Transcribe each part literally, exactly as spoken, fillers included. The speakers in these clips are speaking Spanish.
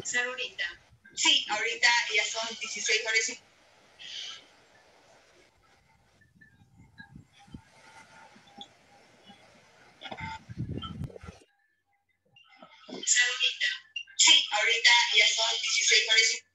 comenzar ahorita? Sí, ahorita ya son dieciséis horas y... Comenzar ahorita. Sí, ahorita ya son dieciséis horas y...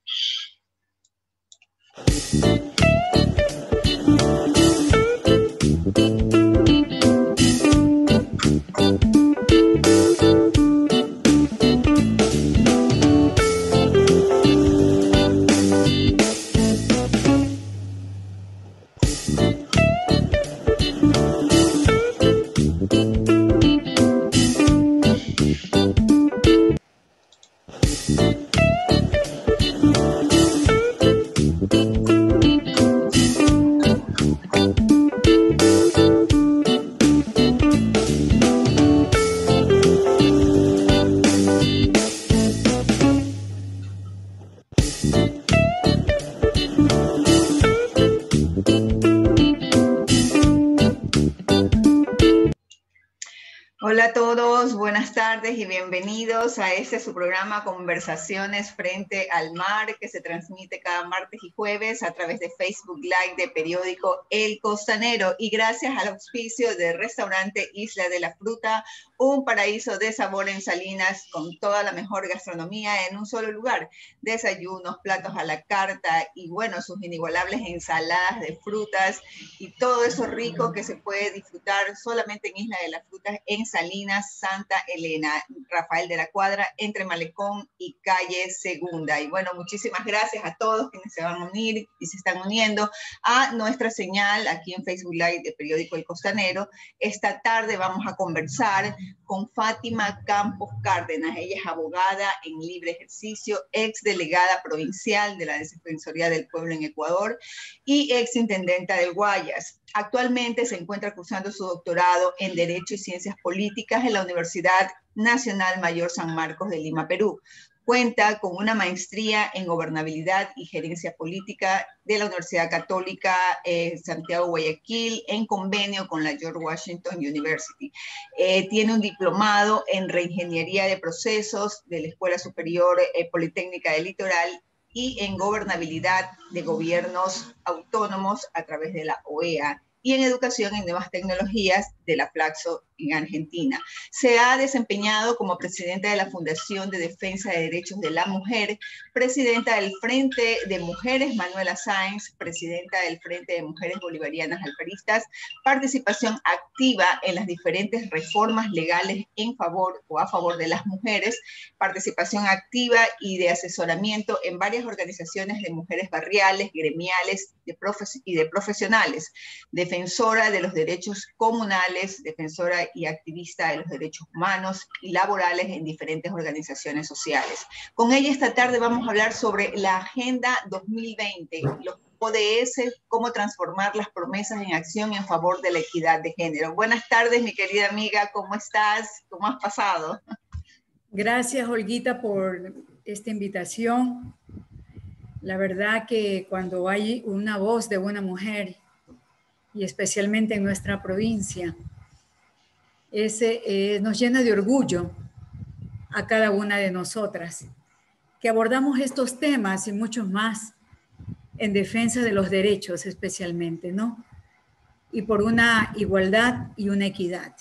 Hola a todos, buenas tardes y bienvenidos a este su programa Conversaciones Frente al Mar, que se transmite cada martes y jueves a través de Facebook Live de periódico El Costanero, y gracias al auspicio del restaurante Isla de la Fruta, un paraíso de sabor en Salinas con toda la mejor gastronomía en un solo lugar. Desayunos, platos a la carta y bueno, sus inigualables ensaladas de frutas y todo eso rico que se puede disfrutar solamente en Isla de la Fruta, en Salinas, Santa Elena, Rafael de la Cuadra, entre Malecón y Calle Segunda. Y bueno, muchísimas gracias a todos quienes se van a unir y se están uniendo a nuestra señal aquí en Facebook Live de periódico El Costanero. Esta tarde vamos a conversar con Fátima Campos Cárdenas. Ella es abogada en libre ejercicio, ex delegada provincial de la Defensoría del Pueblo en Ecuador y ex intendenta del Guayas. Actualmente se encuentra cursando su doctorado en Derecho y Ciencias Políticas en la Universidad Nacional Mayor San Marcos de Lima, Perú. Cuenta con una maestría en Gobernabilidad y Gerencia Política de la Universidad Católica eh, Santiago Guayaquil, en convenio con la George Washington University. Eh, tiene un diplomado en Reingeniería de Procesos de la Escuela Superior eh, Politécnica del Litoral y en Gobernabilidad de Gobiernos Autónomos a través de la O E A, y en Educación en Nuevas Tecnologías de la Flaxo en Argentina. Se ha desempeñado como presidenta de la Fundación de Defensa de Derechos de la Mujer, presidenta del Frente de Mujeres Manuela Sáenz, presidenta del Frente de Mujeres Bolivarianas Alferistas, participación activa en las diferentes reformas legales en favor o a favor de las mujeres, participación activa y de asesoramiento en varias organizaciones de mujeres barriales, gremiales de y de profesionales, defensora de los derechos comunales, defensora y activista de los derechos humanos y laborales en diferentes organizaciones sociales. Con ella esta tarde vamos a hablar sobre la Agenda dos mil veinte, los O D S, cómo transformar las promesas en acción en favor de la equidad de género. Buenas tardes, mi querida amiga, ¿cómo estás? ¿Cómo has pasado? Gracias, Olguita, por esta invitación. La verdad que cuando hay una voz de una mujer, y especialmente en nuestra provincia, ese, eh, nos llena de orgullo a cada una de nosotras, que abordamos estos temas y muchos más en defensa de los derechos especialmente, ¿no? Y por una igualdad y una equidad.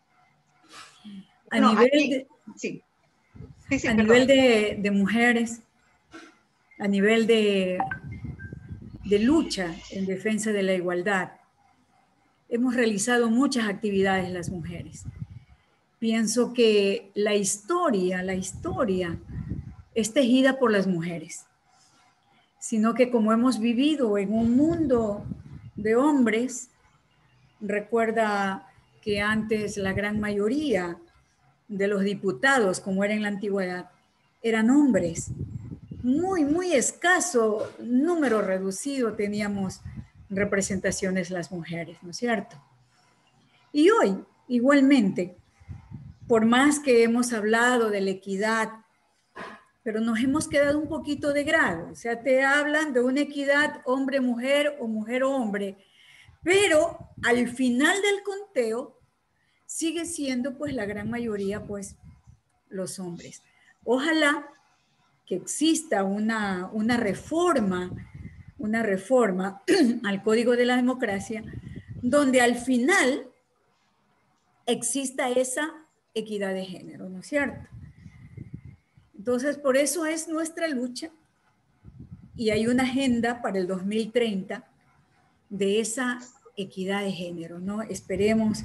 A no, nivel, aquí, de, sí. Sí, sí, a perdón. nivel de, de mujeres, a nivel de, de lucha en defensa de la igualdad, hemos realizado muchas actividades las mujeres. Pienso que la historia, la historia es tejida por las mujeres, sino que como hemos vivido en un mundo de hombres, recuerda que antes la gran mayoría de los diputados, como era en la antigüedad, eran hombres. Muy, muy escaso, número reducido teníamos representaciones las mujeres, ¿no es cierto? Y hoy, igualmente, por más que hemos hablado de la equidad, pero nos hemos quedado un poquito de grado. O sea, te hablan de una equidad hombre-mujer o mujer-hombre, pero al final del conteo sigue siendo pues la gran mayoría pues los hombres. Ojalá que exista una, una reforma, una reforma al Código de la Democracia, donde al final exista esa equidad de género, ¿no es cierto? Entonces, por eso es nuestra lucha, y hay una agenda para el dos mil treinta de esa equidad de género, ¿no? Esperemos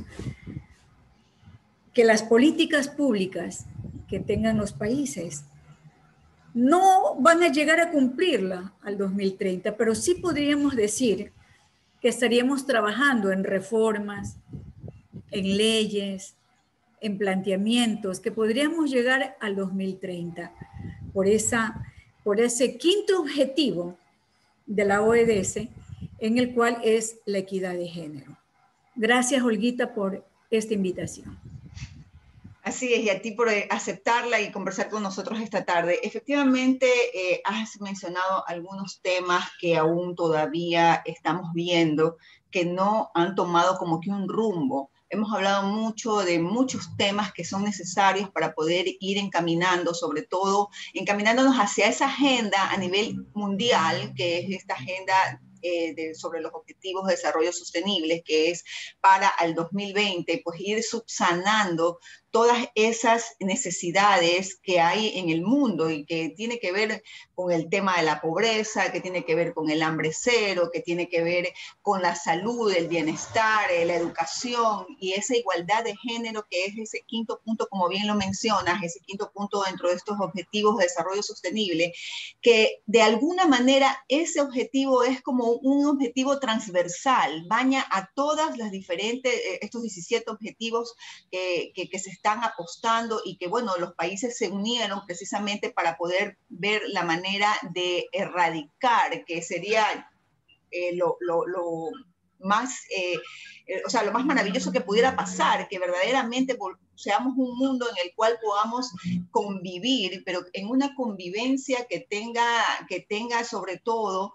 que las políticas públicas que tengan los países no van a llegar a cumplirla al dos mil treinta, pero sí podríamos decir que estaríamos trabajando en reformas, en leyes, en planteamientos, que podríamos llegar al dos mil treinta por, esa, por ese quinto objetivo de la O E D S, en el cual es la equidad de género. Gracias, Olguita, por esta invitación. Así es, y a ti por aceptarla y conversar con nosotros esta tarde. Efectivamente, eh, has mencionado algunos temas que aún todavía estamos viendo, que no han tomado como que un rumbo. Hemos hablado mucho de muchos temas que son necesarios para poder ir encaminando, sobre todo encaminándonos hacia esa agenda a nivel mundial, que es esta agenda Eh, de, sobre los objetivos de desarrollo sostenible, que es para el dos mil veinte, pues ir subsanando todas esas necesidades que hay en el mundo y que tiene que ver con el tema de la pobreza, que tiene que ver con el hambre cero, que tiene que ver con la salud, el bienestar, la educación y esa igualdad de género, que es ese quinto punto, como bien lo mencionas, ese quinto punto dentro de estos objetivos de desarrollo sostenible, que de alguna manera ese objetivo es como un objetivo transversal, baña a todas las diferentes, estos diecisiete objetivos que, que, que se están apostando y que, bueno, los países se unieron precisamente para poder ver la manera de erradicar, que sería eh, lo, lo, lo más, eh, eh, o sea, lo más maravilloso que pudiera pasar, que verdaderamente seamos un mundo en el cual podamos convivir, pero en una convivencia que tenga, que tenga sobre todo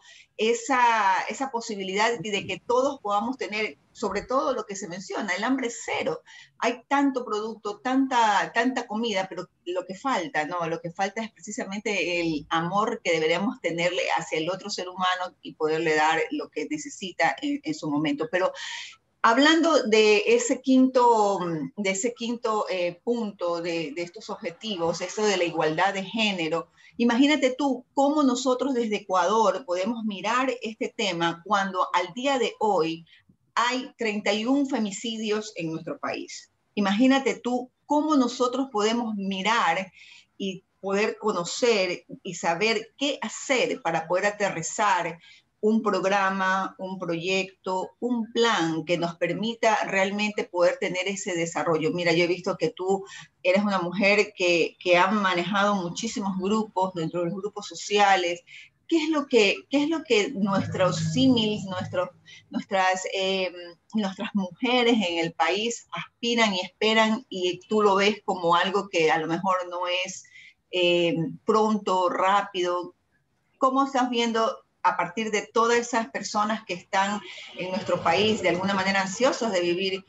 esa, esa posibilidad de que todos podamos tener, sobre todo lo que se menciona, el hambre cero. Hay tanto producto, tanta, tanta comida, pero lo que falta, ¿no? Lo que falta es precisamente el amor que deberíamos tenerle hacia el otro ser humano y poderle dar lo que necesita en, en su momento. Pero hablando de ese quinto, de ese quinto eh, punto de, de estos objetivos, eso de la igualdad de género, imagínate tú cómo nosotros desde Ecuador podemos mirar este tema cuando al día de hoy hay treinta y uno femicidios en nuestro país. Imagínate tú cómo nosotros podemos mirar y poder conocer y saber qué hacer para poder aterrizar un programa, un proyecto, un plan que nos permita realmente poder tener ese desarrollo. Mira, yo he visto que tú eres una mujer que, que ha manejado muchísimos grupos dentro de los grupos sociales. ¿Qué es lo que, qué es lo que nuestros símiles, nuestros, nuestras, eh, nuestras mujeres en el país aspiran y esperan y tú lo ves como algo que a lo mejor no es eh, pronto, rápido? ¿Cómo estás viendo a partir de todas esas personas que están en nuestro país de alguna manera ansiosos de vivir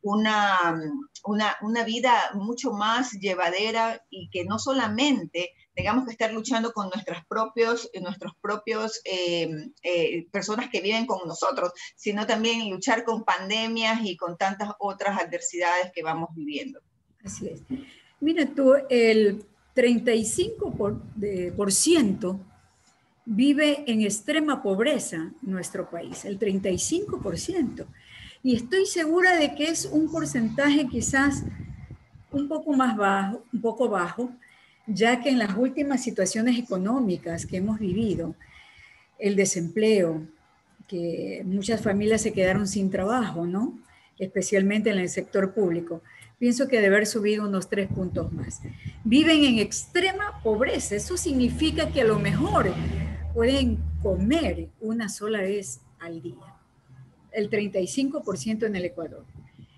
una, una, una vida mucho más llevadera y que no solamente tengamos que estar luchando con nuestras propios, nuestros propios eh, eh, personas que viven con nosotros, sino también luchar con pandemias y con tantas otras adversidades que vamos viviendo? Así es. Mira tú, el treinta y cinco por ciento vive en extrema pobreza en nuestro país, el treinta y cinco por ciento. Y estoy segura de que es un porcentaje quizás un poco más bajo, un poco bajo, ya que en las últimas situaciones económicas que hemos vivido, el desempleo, que muchas familias se quedaron sin trabajo, ¿no? Especialmente en el sector público. Pienso que debe haber subido unos tres puntos más. Viven en extrema pobreza. Eso significa que a lo mejor pueden comer una sola vez al día. El treinta y cinco por ciento en el Ecuador.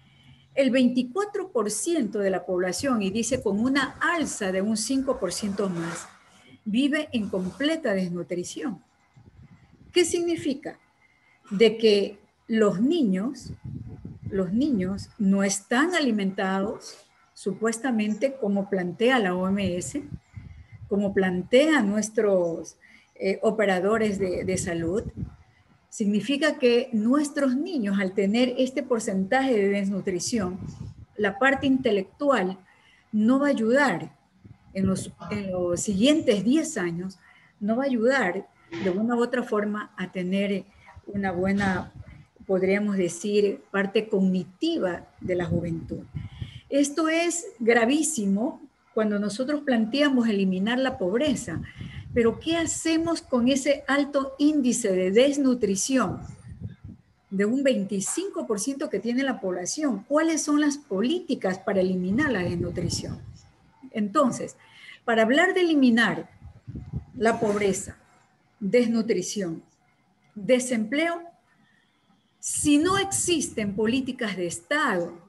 El veinticuatro por ciento de la población, y dice con una alza de un cinco por ciento más, vive en completa desnutrición. ¿Qué significa? De que los niños, los niños no están alimentados supuestamente como plantea la O M S, como plantean nuestros eh, operadores de, de salud, significa que nuestros niños, al tener este porcentaje de desnutrición, la parte intelectual no va a ayudar en los, en los siguientes diez años, no va a ayudar de una u otra forma a tener una buena, podríamos decir, parte cognitiva de la juventud. Esto es gravísimo cuando nosotros planteamos eliminar la pobreza, pero ¿qué hacemos con ese alto índice de desnutrición de un veinticinco por ciento que tiene la población? ¿Cuáles son las políticas para eliminar la desnutrición? Entonces, para hablar de eliminar la pobreza, desnutrición, desempleo, si no existen políticas de Estado,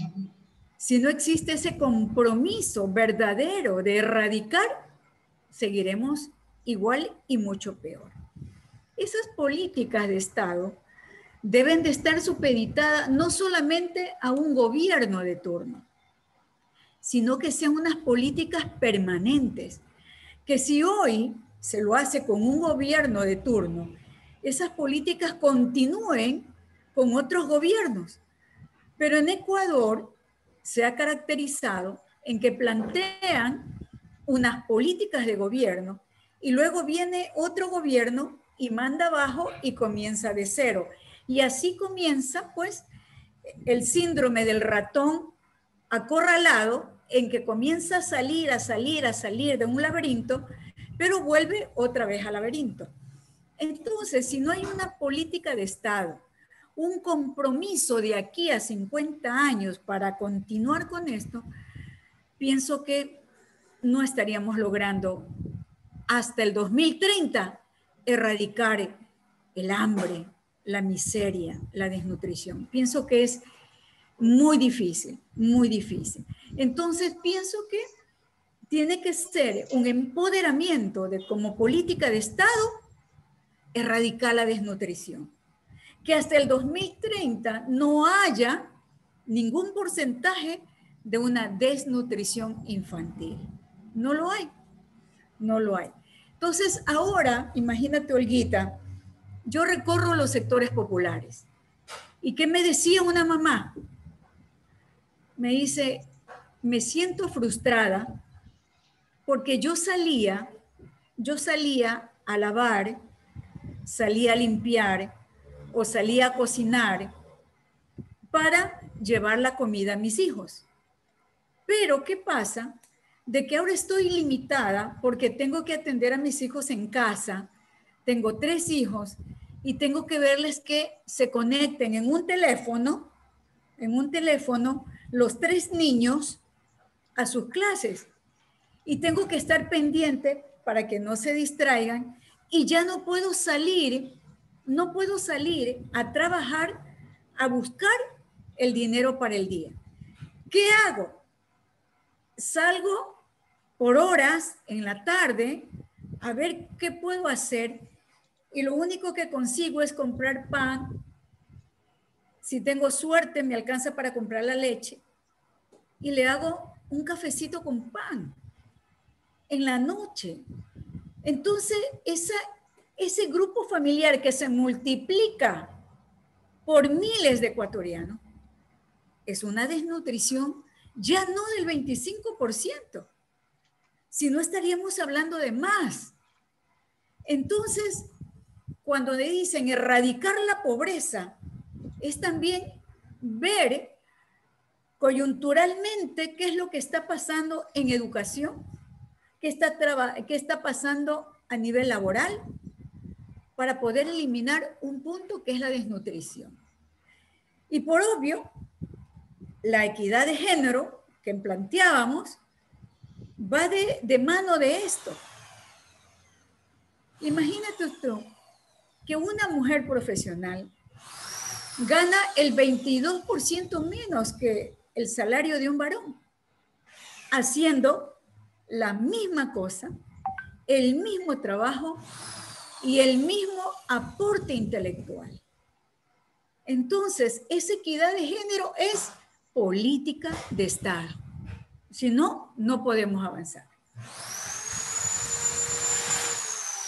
si no existe ese compromiso verdadero de erradicar, seguiremos igual y mucho peor. Esas políticas de Estado deben de estar supeditadas no solamente a un gobierno de turno, sino que sean unas políticas permanentes, que si hoy se lo hace con un gobierno de turno, esas políticas continúen con otros gobiernos. Pero en Ecuador se ha caracterizado en que plantean unas políticas de gobierno y luego viene otro gobierno y manda abajo y comienza de cero. Y así comienza, pues, el síndrome del ratón acorralado, en que comienza a salir, a salir, a salir de un laberinto, pero vuelve otra vez al laberinto. Entonces, si no hay una política de Estado, un compromiso de aquí a cincuenta años para continuar con esto, pienso que no estaríamos logrando hasta el dos mil treinta erradicar el hambre, la miseria, la desnutrición. Pienso que es muy difícil, muy difícil. Entonces pienso que tiene que ser un empoderamiento de como política de Estado erradicar la desnutrición. Que hasta el dos mil treinta no haya ningún porcentaje de una desnutrición infantil. No lo hay, no lo hay. Entonces ahora, imagínate, Olguita, yo recorro los sectores populares. ¿Y qué me decía una mamá? Me dice, me siento frustrada porque yo salía, yo salía a lavar, salía a limpiar o salía a cocinar para llevar la comida a mis hijos. Pero ¿qué pasa? De que ahora estoy limitada porque tengo que atender a mis hijos en casa, tengo tres hijos y tengo que verles que se conecten en un teléfono, en un teléfono, los tres niños a sus clases. Y tengo que estar pendiente para que no se distraigan y ya no puedo salir, no puedo salir a trabajar, a buscar el dinero para el día. ¿Qué hago? Salgo por horas en la tarde a ver qué puedo hacer y lo único que consigo es comprar pan. Si tengo suerte me alcanza para comprar la leche y le hago un cafecito con pan en la noche. Entonces esa, ese grupo familiar que se multiplica por miles de ecuatorianos es una desnutrición ya no del veinticinco por ciento, sino estaríamos hablando de más. Entonces, cuando le dicen erradicar la pobreza, es también ver coyunturalmente qué es lo que está pasando en educación, qué está, qué está pasando a nivel laboral, para poder eliminar un punto que es la desnutrición. Y por obvio, la equidad de género que planteábamos va de, de mano de esto. Imagínate tú que una mujer profesional gana el veintidós por ciento menos que el salario de un varón, haciendo la misma cosa, el mismo trabajo y el mismo aporte intelectual. Entonces, esa equidad de género es política de Estado. Si no, no podemos avanzar.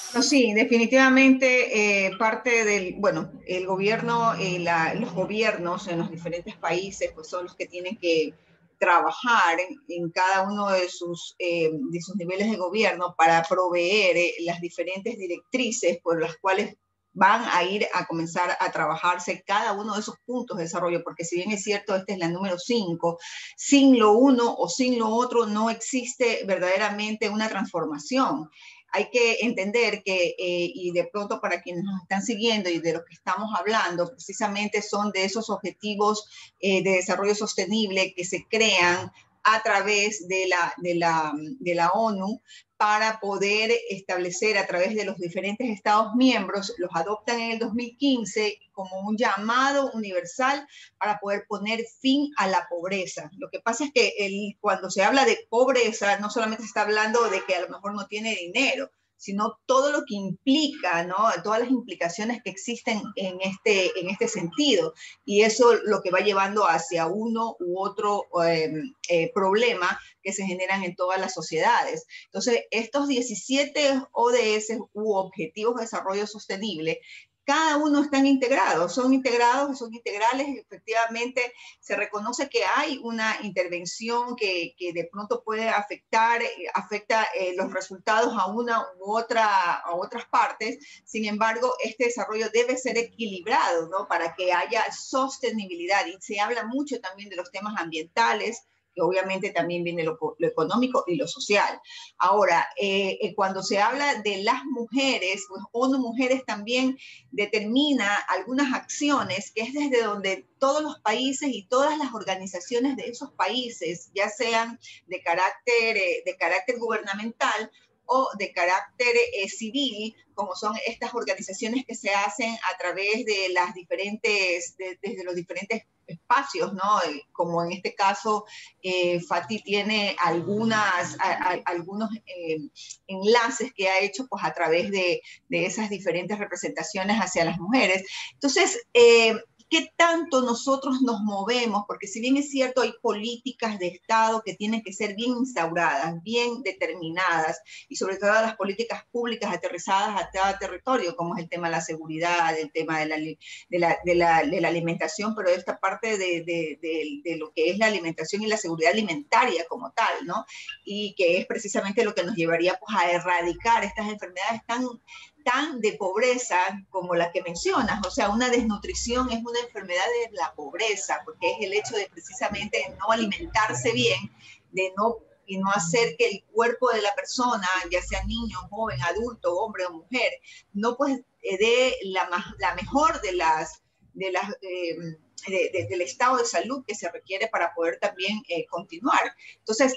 No, sí, definitivamente eh, parte del, bueno, el gobierno, eh, la, los gobiernos en los diferentes países, pues son los que tienen que trabajar en, en cada uno de sus, eh, de sus niveles de gobierno para proveer eh, las diferentes directrices por las cuales van a ir a comenzar a trabajarse cada uno de esos puntos de desarrollo, porque si bien es cierto, esta es la número cinco, sin lo uno o sin lo otro no existe verdaderamente una transformación. Hay que entender que, eh, y de pronto para quienes nos están siguiendo y de lo que estamos hablando, precisamente son de esos objetivos eh, de desarrollo sostenible que se crean a través de la, de la, de la ONU para poder establecer a través de los diferentes Estados miembros, los adoptan en el dos mil quince como un llamado universal para poder poner fin a la pobreza. Lo que pasa es que el, cuando se habla de pobreza, no solamente se está hablando de que a lo mejor no tiene dinero, sino todo lo que implica, ¿no? Todas las implicaciones que existen en este, en este sentido. Y eso lo que va llevando hacia uno u otro eh, eh, problema que se generan en todas las sociedades. Entonces, estos diecisiete O D S u Objetivos de Desarrollo Sostenible, cada uno están integrados, son integrados, son integrales, efectivamente se reconoce que hay una intervención que, que de pronto puede afectar, afecta eh, los resultados a una u otra, a otras partes, sin embargo, este desarrollo debe ser equilibrado, ¿no? Para que haya sostenibilidad, y se habla mucho también de los temas ambientales, que obviamente también viene lo, lo económico y lo social. Ahora, eh, eh, cuando se habla de las mujeres, pues ONU Mujeres también determina algunas acciones que es desde donde todos los países y todas las organizaciones de esos países, ya sean de carácter, eh, de carácter gubernamental o de carácter eh, civil, como son estas organizaciones que se hacen a través de las diferentes, de, desde los diferentes espacios, ¿no? Como en este caso, eh, Fati tiene algunas, a, a, algunos eh, enlaces que ha hecho pues, a través de, de esas diferentes representaciones hacia las mujeres. Entonces, eh, ¿qué tanto nosotros nos movemos? Porque si bien es cierto, hay políticas de Estado que tienen que ser bien instauradas, bien determinadas, y sobre todo las políticas públicas aterrizadas a cada territorio, como es el tema de la seguridad, el tema de la, de la, de la, de la alimentación, pero esta parte de, de, de, de lo que es la alimentación y la seguridad alimentaria como tal, ¿no? Y que es precisamente lo que nos llevaría pues, a erradicar estas enfermedades tan tan de pobreza como la que mencionas. O sea, una desnutrición es una enfermedad de la pobreza, porque es el hecho de precisamente no alimentarse bien, de no, y no hacer que el cuerpo de la persona, ya sea niño, joven, adulto, hombre o mujer, no pues dé la, la mejor de las, de las eh, de, de, del estado de salud que se requiere para poder también eh, continuar. Entonces,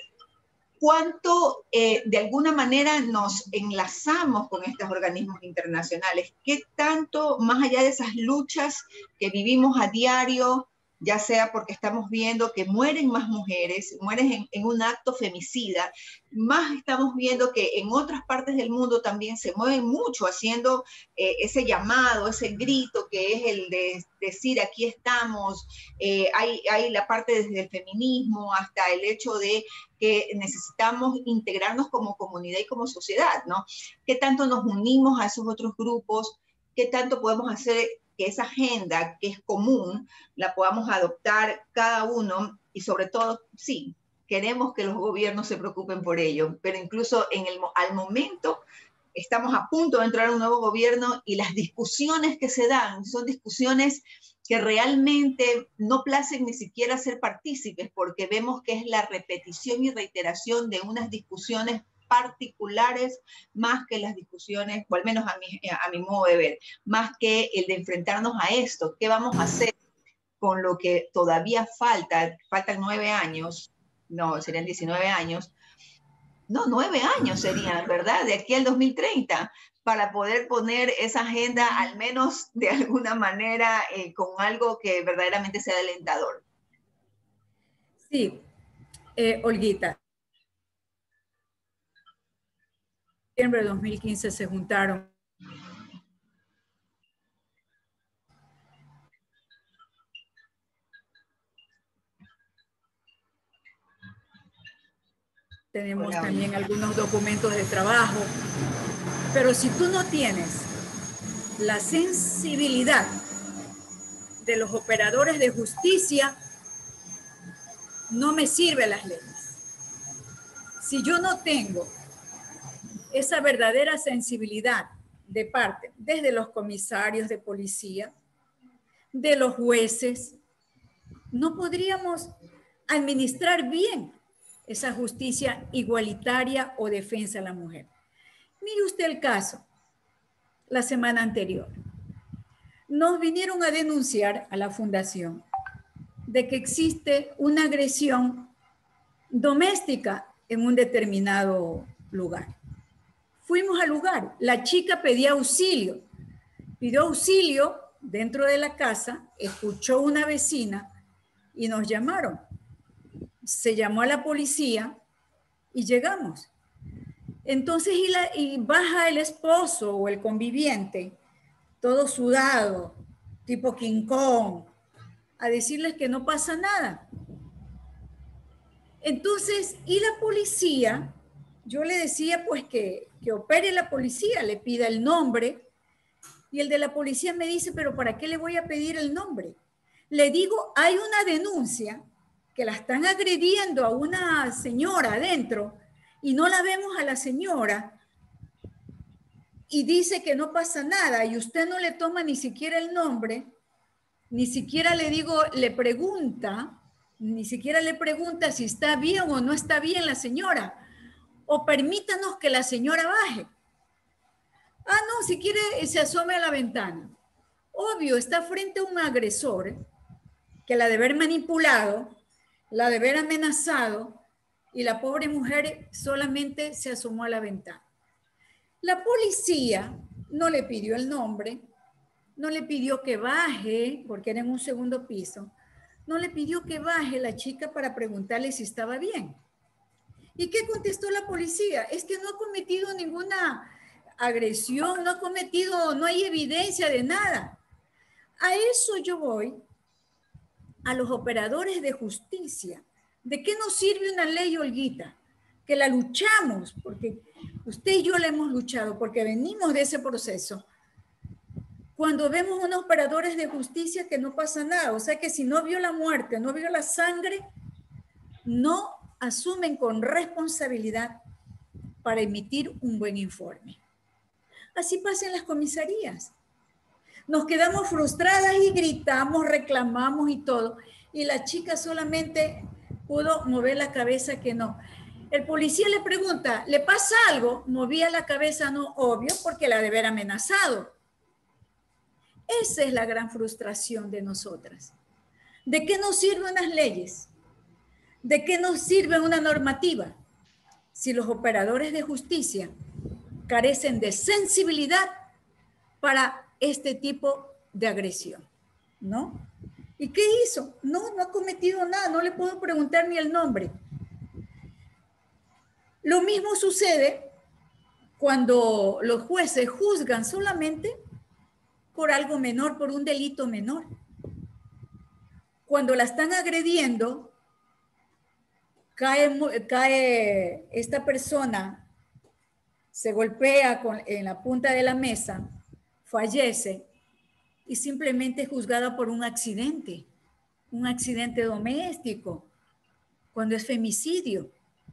cuánto eh, de alguna manera nos enlazamos con estos organismos internacionales, qué tanto, más allá de esas luchas que vivimos a diario, ya sea porque estamos viendo que mueren más mujeres, mueren en, en un acto femicida, más estamos viendo que en otras partes del mundo también se mueven mucho haciendo eh, ese llamado, ese grito que es el de decir aquí estamos, eh, hay, hay la parte desde el feminismo hasta el hecho de que necesitamos integrarnos como comunidad y como sociedad, ¿no? ¿Qué tanto nos unimos a esos otros grupos? ¿Qué tanto podemos hacer que esa agenda que es común la podamos adoptar cada uno? Y sobre todo, sí, queremos que los gobiernos se preocupen por ello, pero incluso en el, al momento estamos a punto de entrar a un nuevo gobierno y las discusiones que se dan son discusiones que realmente no placen ni siquiera ser partícipes, porque vemos que es la repetición y reiteración de unas discusiones particulares más que las discusiones, o al menos a mi, a mi modo de ver, más que el de enfrentarnos a esto. ¿Qué vamos a hacer con lo que todavía falta? Faltan nueve años, no, serían diecinueve años, no, nueve años serían, ¿verdad? De aquí al dos mil treinta, para poder poner esa agenda, al menos de alguna manera, eh, con algo que verdaderamente sea alentador. Sí, eh, Olguita. En septiembre de dos mil quince se juntaron tenemos Hola, también algunos documentos de trabajo Pero si tú no tienes la sensibilidad de los operadores de justicia, no me sirven las leyes. Si yo no tengo esa verdadera sensibilidad de parte, desde los comisarios de policía, de los jueces, no podríamos administrar bien esa justicia igualitaria o defensa a la mujer. Mire usted el caso, la semana anterior. Nos vinieron a denunciar a la fundación de que existe una agresión doméstica en un determinado lugar. Fuimos al lugar, la chica pedía auxilio, pidió auxilio dentro de la casa, escuchó una vecina y nos llamaron. Se llamó a la policía y llegamos. Entonces, y, la, y baja el esposo o el conviviente, todo sudado, tipo King Kong, a decirles que no pasa nada. Entonces, y la policía, yo le decía pues que, que opere la policía, le pida el nombre, y el de la policía me dice, pero ¿para qué le voy a pedir el nombre? Le digo, hay una denuncia que la están agrediendo a una señora adentro, y no la vemos a la señora, y dice que no pasa nada, y usted no le toma ni siquiera el nombre, ni siquiera le digo, le pregunta, ni siquiera le pregunta si está bien o no está bien la señora, o permítanos que la señora baje. Ah, no, si quiere se asome a la ventana. Obvio, está frente a un agresor que la de haber manipulado, la de haber amenazado, y la pobre mujer solamente se asomó a la ventana. La policía no le pidió el nombre, no le pidió que baje, porque era en un segundo piso, no le pidió que baje la chica para preguntarle si estaba bien. ¿Y qué contestó la policía? Es que no ha cometido ninguna agresión, no ha cometido, no hay evidencia de nada. A eso yo voy, a los operadores de justicia. ¿De qué nos sirve una ley, Olguita? Que la luchamos, porque usted y yo la hemos luchado, porque venimos de ese proceso. Cuando vemos unos operadores de justicia que no pasa nada, o sea que si no vio la muerte, no vio la sangre, no asumen con responsabilidad para emitir un buen informe. Así pasa en las comisarías. Nos quedamos frustradas y gritamos, reclamamos y todo. Y la chica solamente pudo mover la cabeza que no. El policía le pregunta, ¿le pasa algo? Movía la cabeza, no, obvio, porque la de haber amenazado. Esa es la gran frustración de nosotras. ¿De qué nos sirven las leyes? ¿De qué nos sirve una normativa? Si los operadores de justicia carecen de sensibilidad para este tipo de agresión, ¿no? ¿Y qué hizo? No, no ha cometido nada, no le puedo preguntar ni el nombre. Lo mismo sucede cuando los jueces juzgan solamente por algo menor, por un delito menor. Cuando la están agrediendo, cae, cae esta persona, se golpea con, en la punta de la mesa, fallece y simplemente es juzgada por un accidente, un accidente doméstico, cuando es femicidio.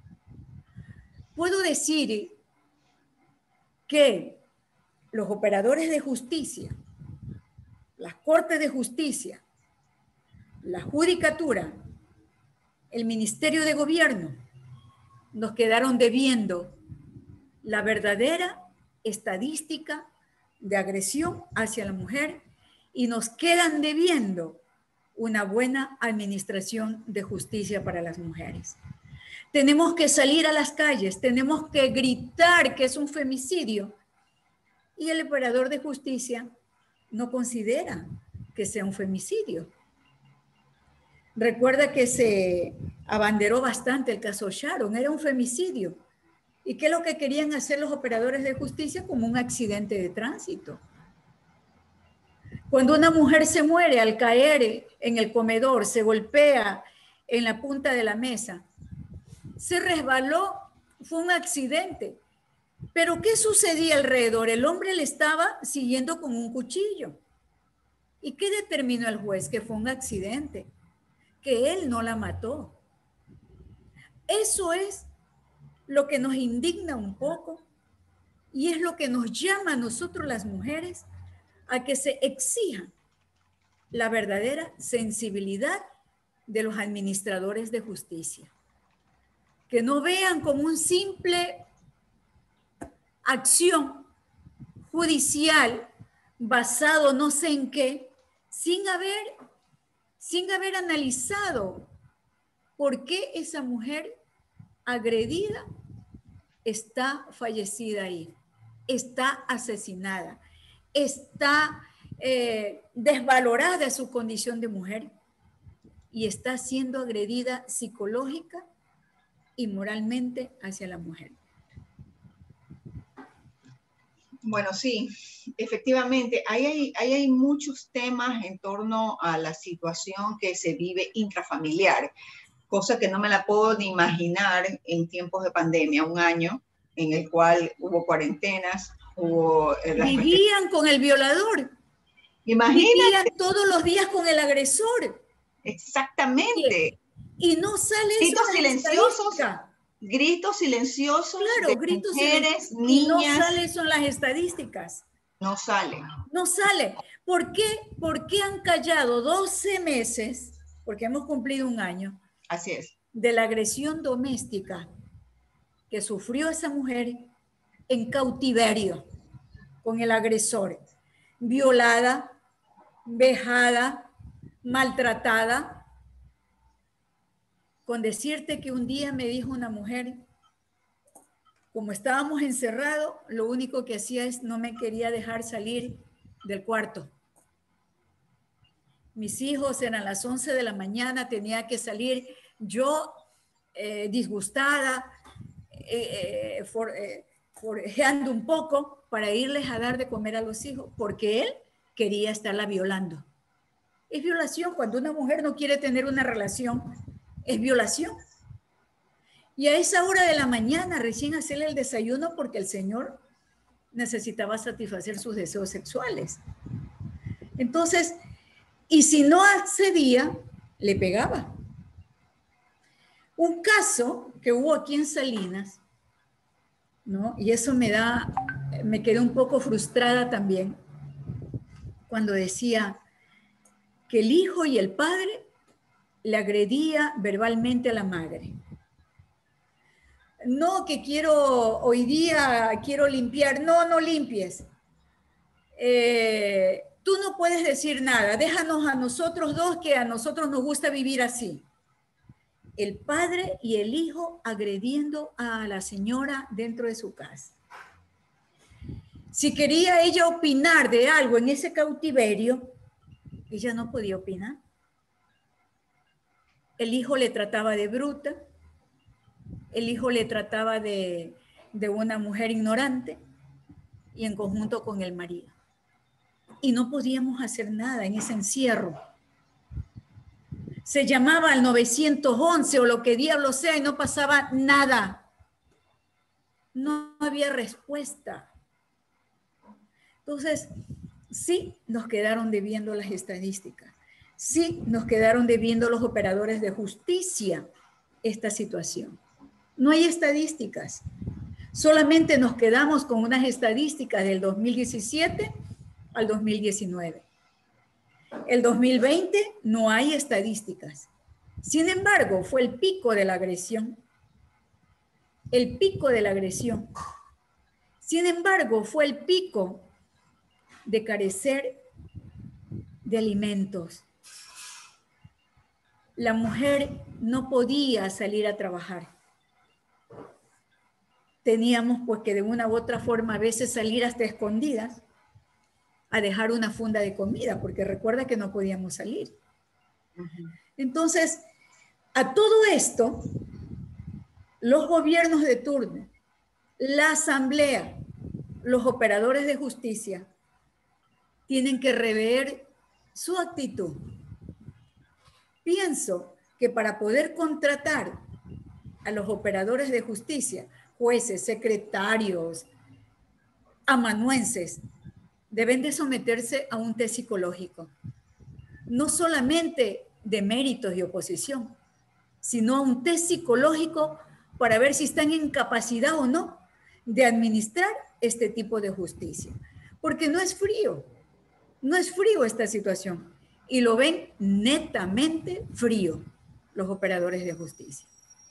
Puedo decir que los operadores de justicia, las cortes de justicia, la judicatura, el Ministerio de Gobierno, nos quedaron debiendo la verdadera estadística de agresión hacia la mujer y nos quedan debiendo una buena administración de justicia para las mujeres. Tenemos que salir a las calles, tenemos que gritar que es un femicidio y el operador de justicia no considera que sea un femicidio. Recuerda que se abanderó bastante el caso Sharon, era un femicidio. ¿Y qué es lo que querían hacer los operadores de justicia? Como un accidente de tránsito. Cuando una mujer se muere al caer en el comedor, se golpea en la punta de la mesa, se resbaló, fue un accidente. Pero ¿qué sucedía alrededor? El hombre le estaba siguiendo con un cuchillo. ¿Y qué determinó el juez? Que fue un accidente, que él no la mató. Eso es lo que nos indigna un poco y es lo que nos llama a nosotros las mujeres a que se exija la verdadera sensibilidad de los administradores de justicia. Que no vean como un simple acción judicial basado no sé en qué, sin haber, sin haber analizado por qué esa mujer agredida está fallecida ahí, está asesinada, está eh, desvalorada su condición de mujer y está siendo agredida psicológica y moralmente hacia la mujer. Bueno, sí, efectivamente, ahí hay, ahí hay muchos temas en torno a la situación que se vive intrafamiliar, cosa que no me la puedo ni imaginar en tiempos de pandemia, un año en el cual hubo cuarentenas, hubo... Eh, Vivían con el violador. Imagínate. Vivían todos los días con el agresor. Exactamente. Y, y no sale gritos eso silenciosos, gritos silenciosos claro, de gritos mujeres, silenciosos, niñas. Y no sale eso en las estadísticas. No sale. No sale. ¿Por qué? ¿Por qué han callado doce meses? Porque hemos cumplido un año. Así es. De la agresión doméstica que sufrió esa mujer en cautiverio con el agresor, violada, vejada, maltratada. Con decirte que un día me dijo una mujer, como estábamos encerrados, lo único que hacía es no me quería dejar salir del cuarto. Mis hijos eran las once de la mañana, tenía que salir yo eh, disgustada, eh, eh, for, eh, forjeando un poco para irles a dar de comer a los hijos, porque él quería estarla violando. Es violación cuando una mujer no quiere tener una relación, es violación. Y a esa hora de la mañana recién hacerle el desayuno porque el señor necesitaba satisfacer sus deseos sexuales. Entonces, y si no accedía, le pegaba. Un caso que hubo aquí en Salinas, ¿no? Y eso me da, me quedé un poco frustrada también, cuando decía que el hijo y el padre le agredía verbalmente a la madre. No, que quiero, hoy día quiero limpiar. No, no limpies. Eh, tú no puedes decir nada. Déjanos a nosotros dos, que a nosotros nos gusta vivir así. El padre y el hijo agrediendo a la señora dentro de su casa. Si quería ella opinar de algo en ese cautiverio, ella no podía opinar. El hijo le trataba de bruta. El hijo le trataba de, de una mujer ignorante y en conjunto con el marido. Y no podíamos hacer nada en ese encierro. Se llamaba al nueve once o lo que diablo sea y no pasaba nada. No había respuesta. Entonces, sí nos quedaron debiendo las estadísticas. Sí nos quedaron debiendo los operadores de justicia esta situación. No hay estadísticas. Solamente nos quedamos con unas estadísticas del dos mil diecisiete al dos mil diecinueve. El dos mil veinte no hay estadísticas. Sin embargo, fue el pico de la agresión. El pico de la agresión. Sin embargo, fue el pico de carecer de alimentos. La mujer no podía salir a trabajar. Teníamos pues que de una u otra forma a veces salir hasta escondidas a dejar una funda de comida, porque recuerda que no podíamos salir. Entonces, a todo esto, los gobiernos de turno, la asamblea, los operadores de justicia, tienen que rever su actitud. Pienso que para poder contratar a los operadores de justicia, jueces, secretarios, amanuenses deben de someterse a un test psicológico, no solamente de méritos y oposición, sino a un test psicológico para ver si están en capacidad o no de administrar este tipo de justicia. Porque no es frío, no es frío esta situación. Y lo ven netamente frío los operadores de justicia.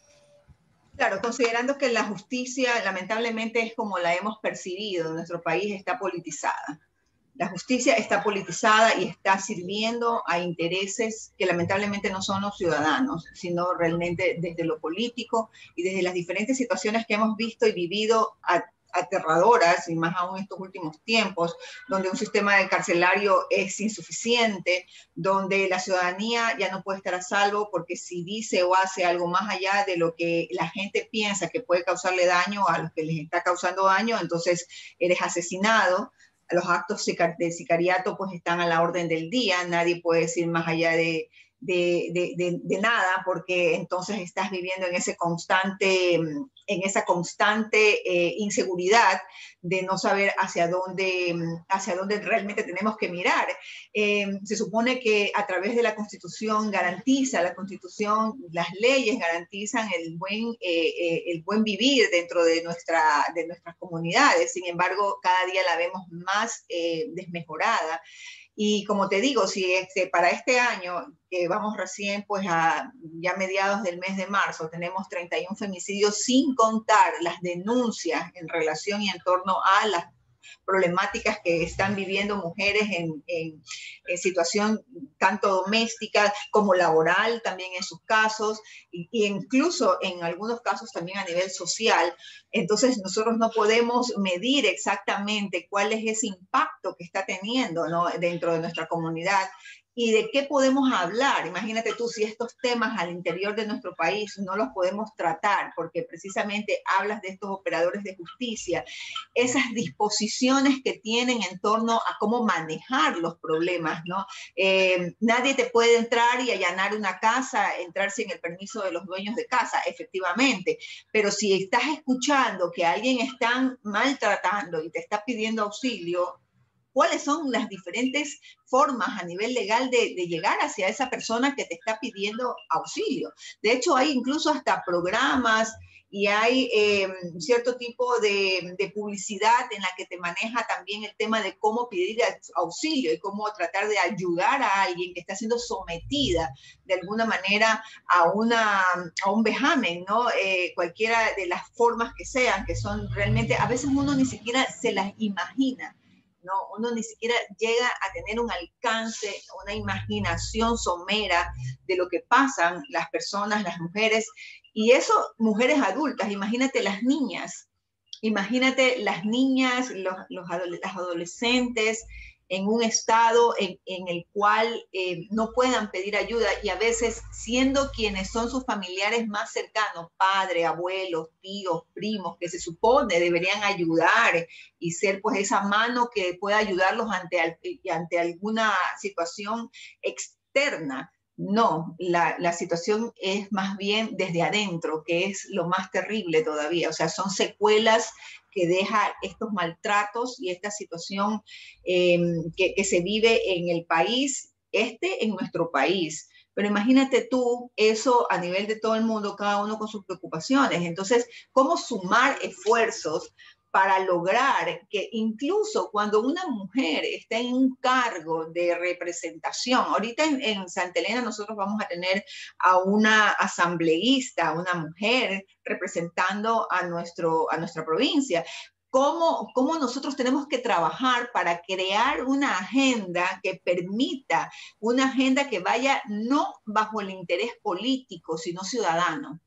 Claro, considerando que la justicia lamentablemente es como la hemos percibido, nuestro país está politizada. La justicia está politizada y está sirviendo a intereses que lamentablemente no son los ciudadanos, sino realmente desde lo político y desde las diferentes situaciones que hemos visto y vivido a, aterradoras, y más aún en estos últimos tiempos, donde un sistema carcelario es insuficiente, donde la ciudadanía ya no puede estar a salvo porque si dice o hace algo más allá de lo que la gente piensa que puede causarle daño a los que les está causando daño, entonces eres asesinado. Los actos de sicariato pues están a la orden del día, nadie puede decir más allá de, de, de, de, de nada, porque entonces estás viviendo en, ese constante, en esa constante eh, inseguridad de no saber hacia dónde, hacia dónde realmente tenemos que mirar. Eh, se supone que a través de la Constitución garantiza, la Constitución, las leyes garantizan el buen, eh, eh, el buen vivir dentro de, nuestra, de nuestras comunidades. Sin embargo, cada día la vemos más eh, desmejorada. Y como te digo, si este, para este año, que vamos recién pues a ya mediados del mes de marzo, tenemos treinta y uno femicidios sin contar las denuncias en relación y en torno a las problemáticas que están viviendo mujeres en, en, en situación tanto doméstica como laboral, también en sus casos, e incluso en algunos casos también a nivel social. Entonces nosotros no podemos medir exactamente cuál es ese impacto que está teniendo, ¿no?, dentro de nuestra comunidad. ¿Y de qué podemos hablar? Imagínate tú, si estos temas al interior de nuestro país no los podemos tratar, porque precisamente hablas de estos operadores de justicia, esas disposiciones que tienen en torno a cómo manejar los problemas, ¿no? Eh, nadie te puede entrar y allanar una casa, entrar sin el permiso de los dueños de casa, efectivamente, pero si estás escuchando que a alguien están maltratando y te está pidiendo auxilio, ¿cuáles son las diferentes formas a nivel legal de, de llegar hacia esa persona que te está pidiendo auxilio? De hecho, hay incluso hasta programas y hay eh, cierto tipo de, de publicidad en la que te maneja también el tema de cómo pedir auxilio y cómo tratar de ayudar a alguien que está siendo sometida de alguna manera a, una, a un vejamen, ¿no? Eh, cualquiera de las formas que sean, que son realmente, a veces uno ni siquiera se las imagina. No, uno ni siquiera llega a tener un alcance, una imaginación somera de lo que pasan las personas, las mujeres, y eso, mujeres adultas, imagínate las niñas, imagínate las niñas, los, los las adolescentes, en un estado en, en el cual eh, no puedan pedir ayuda y a veces siendo quienes son sus familiares más cercanos, padres, abuelos, tíos, primos, que se supone deberían ayudar y ser pues esa mano que pueda ayudarlos ante, ante alguna situación externa. No, la, la situación es más bien desde adentro, que es lo más terrible todavía. O sea, son secuelas que deja estos maltratos y esta situación eh, que, que se vive en el país, este en nuestro país. Pero imagínate tú eso a nivel de todo el mundo, cada uno con sus preocupaciones. Entonces, ¿cómo sumar esfuerzos para lograr que incluso cuando una mujer está en un cargo de representación, ahorita en, en Santa Elena nosotros vamos a tener a una asambleísta, una mujer representando a, nuestro, a nuestra provincia, ¿Cómo, cómo nosotros tenemos que trabajar para crear una agenda que permita, una agenda que vaya no bajo el interés político, sino ciudadano?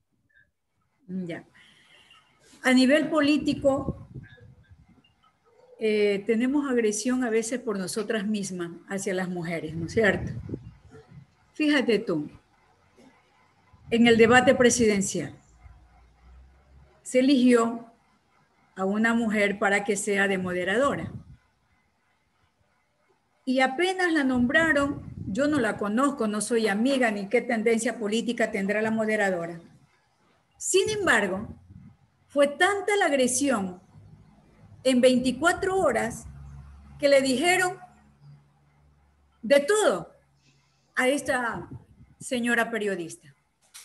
Ya. A nivel político, eh, tenemos agresión a veces por nosotras mismas hacia las mujeres, ¿no es cierto? Fíjate tú, en el debate presidencial se eligió a una mujer para que sea de moderadora. Y apenas la nombraron, yo no la conozco, no soy amiga, ni qué tendencia política tendrá la moderadora. Sin embargo, fue tanta la agresión en veinticuatro horas que le dijeron de todo a esta señora periodista.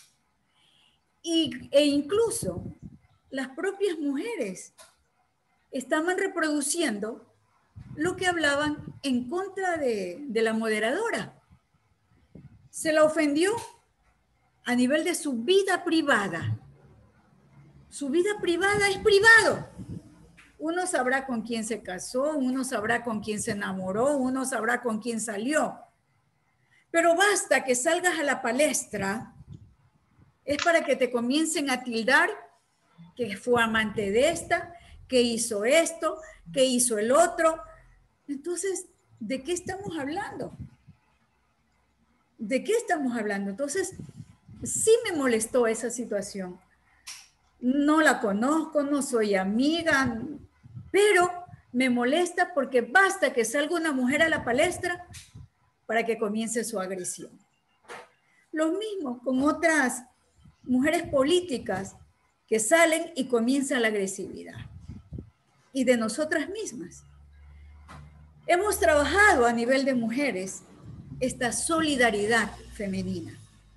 Y, e incluso las propias mujeres estaban reproduciendo lo que hablaban en contra de, de la moderadora. Se la ofendió a nivel de su vida privada. Su vida privada es privado. Uno sabrá con quién se casó, uno sabrá con quién se enamoró, uno sabrá con quién salió. Pero basta que salgas a la palestra, es para que te comiencen a tildar que fue amante de esta, que hizo esto, que hizo el otro. Entonces, ¿de qué estamos hablando? ¿De qué estamos hablando? Entonces, sí me molestó esa situación. No la conozco, no soy amiga, pero me molesta porque basta que salga una mujer a la palestra para que comience su agresión. Lo mismo con otras mujeres políticas que salen y comienza la agresividad. Y de nosotras mismas. Hemos trabajado a nivel de mujeres esta solidaridad femenina.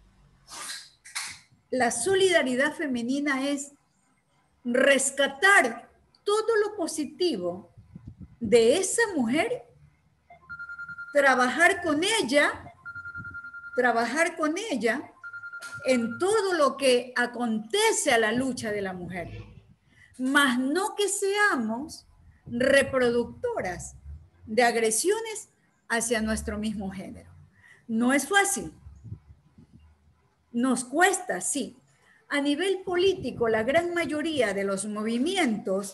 La solidaridad femenina es rescatar todo lo positivo de esa mujer, trabajar con ella, trabajar con ella en todo lo que acontece a la lucha de la mujer, mas no que seamos reproductoras de agresiones hacia nuestro mismo género. No es fácil. Nos cuesta, sí. A nivel político, la gran mayoría de los movimientos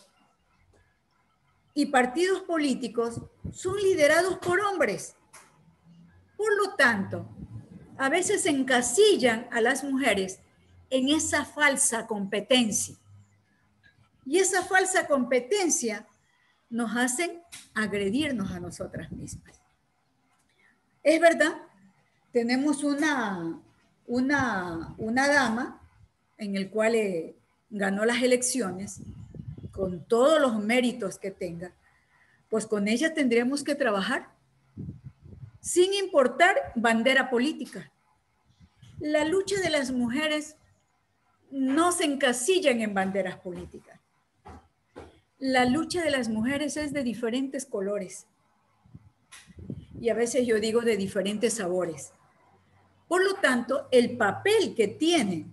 y partidos políticos son liderados por hombres. Por lo tanto, a veces encasillan a las mujeres en esa falsa competencia. Y esa falsa competencia nos hacen agredirnos a nosotras mismas. Es verdad, tenemos una, una, una dama en el cual eh, ganó las elecciones, con todos los méritos que tenga, pues con ella tendríamos que trabajar, sin importar bandera política. La lucha de las mujeres no se encasillan en banderas políticas. La lucha de las mujeres es de diferentes colores. Y a veces yo digo de diferentes sabores. Por lo tanto, el papel que tiene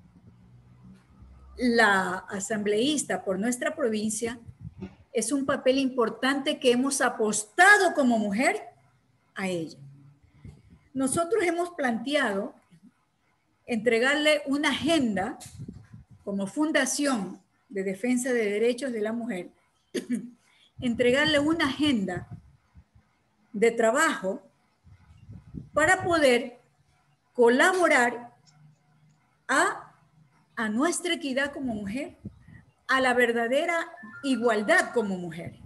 la asambleísta por nuestra provincia es un papel importante que hemos apostado como mujer a ella. Nosotros hemos planteado entregarle una agenda como Fundación de Defensa de Derechos de la Mujer, entregarle una agenda de trabajo para poder colaborar a, a nuestra equidad como mujer, a la verdadera igualdad como mujer.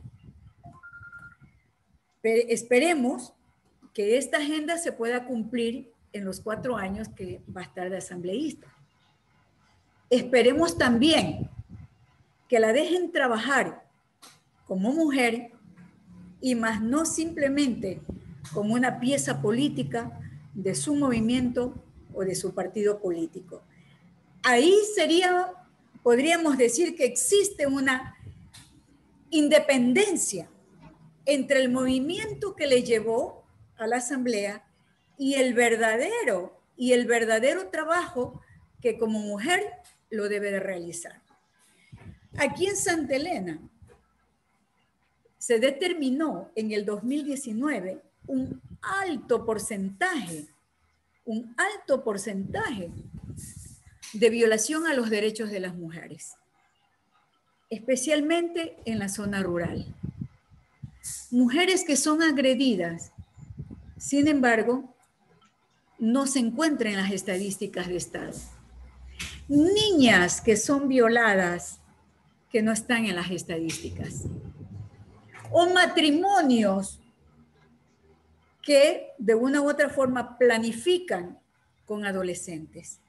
Pero esperemos que esta agenda se pueda cumplir en los cuatro años que va a estar de asambleísta. Esperemos también que la dejen trabajar como mujer y más no simplemente como una pieza política de su movimiento o de su partido político. Ahí sería, podríamos decir que existe una independencia entre el movimiento que le llevó a la asamblea y el verdadero, y el verdadero trabajo que como mujer lo debe de realizar. Aquí en Santa Elena se determinó en el dos mil diecinueve un alto porcentaje, un alto porcentaje de violación a los derechos de las mujeres, especialmente en la zona rural. Mujeres que son agredidas, sin embargo, no se encuentran en las estadísticas de Estado. Niñas que son violadas, que no están en las estadísticas. O matrimonios que de una u otra forma planifican con adolescentes.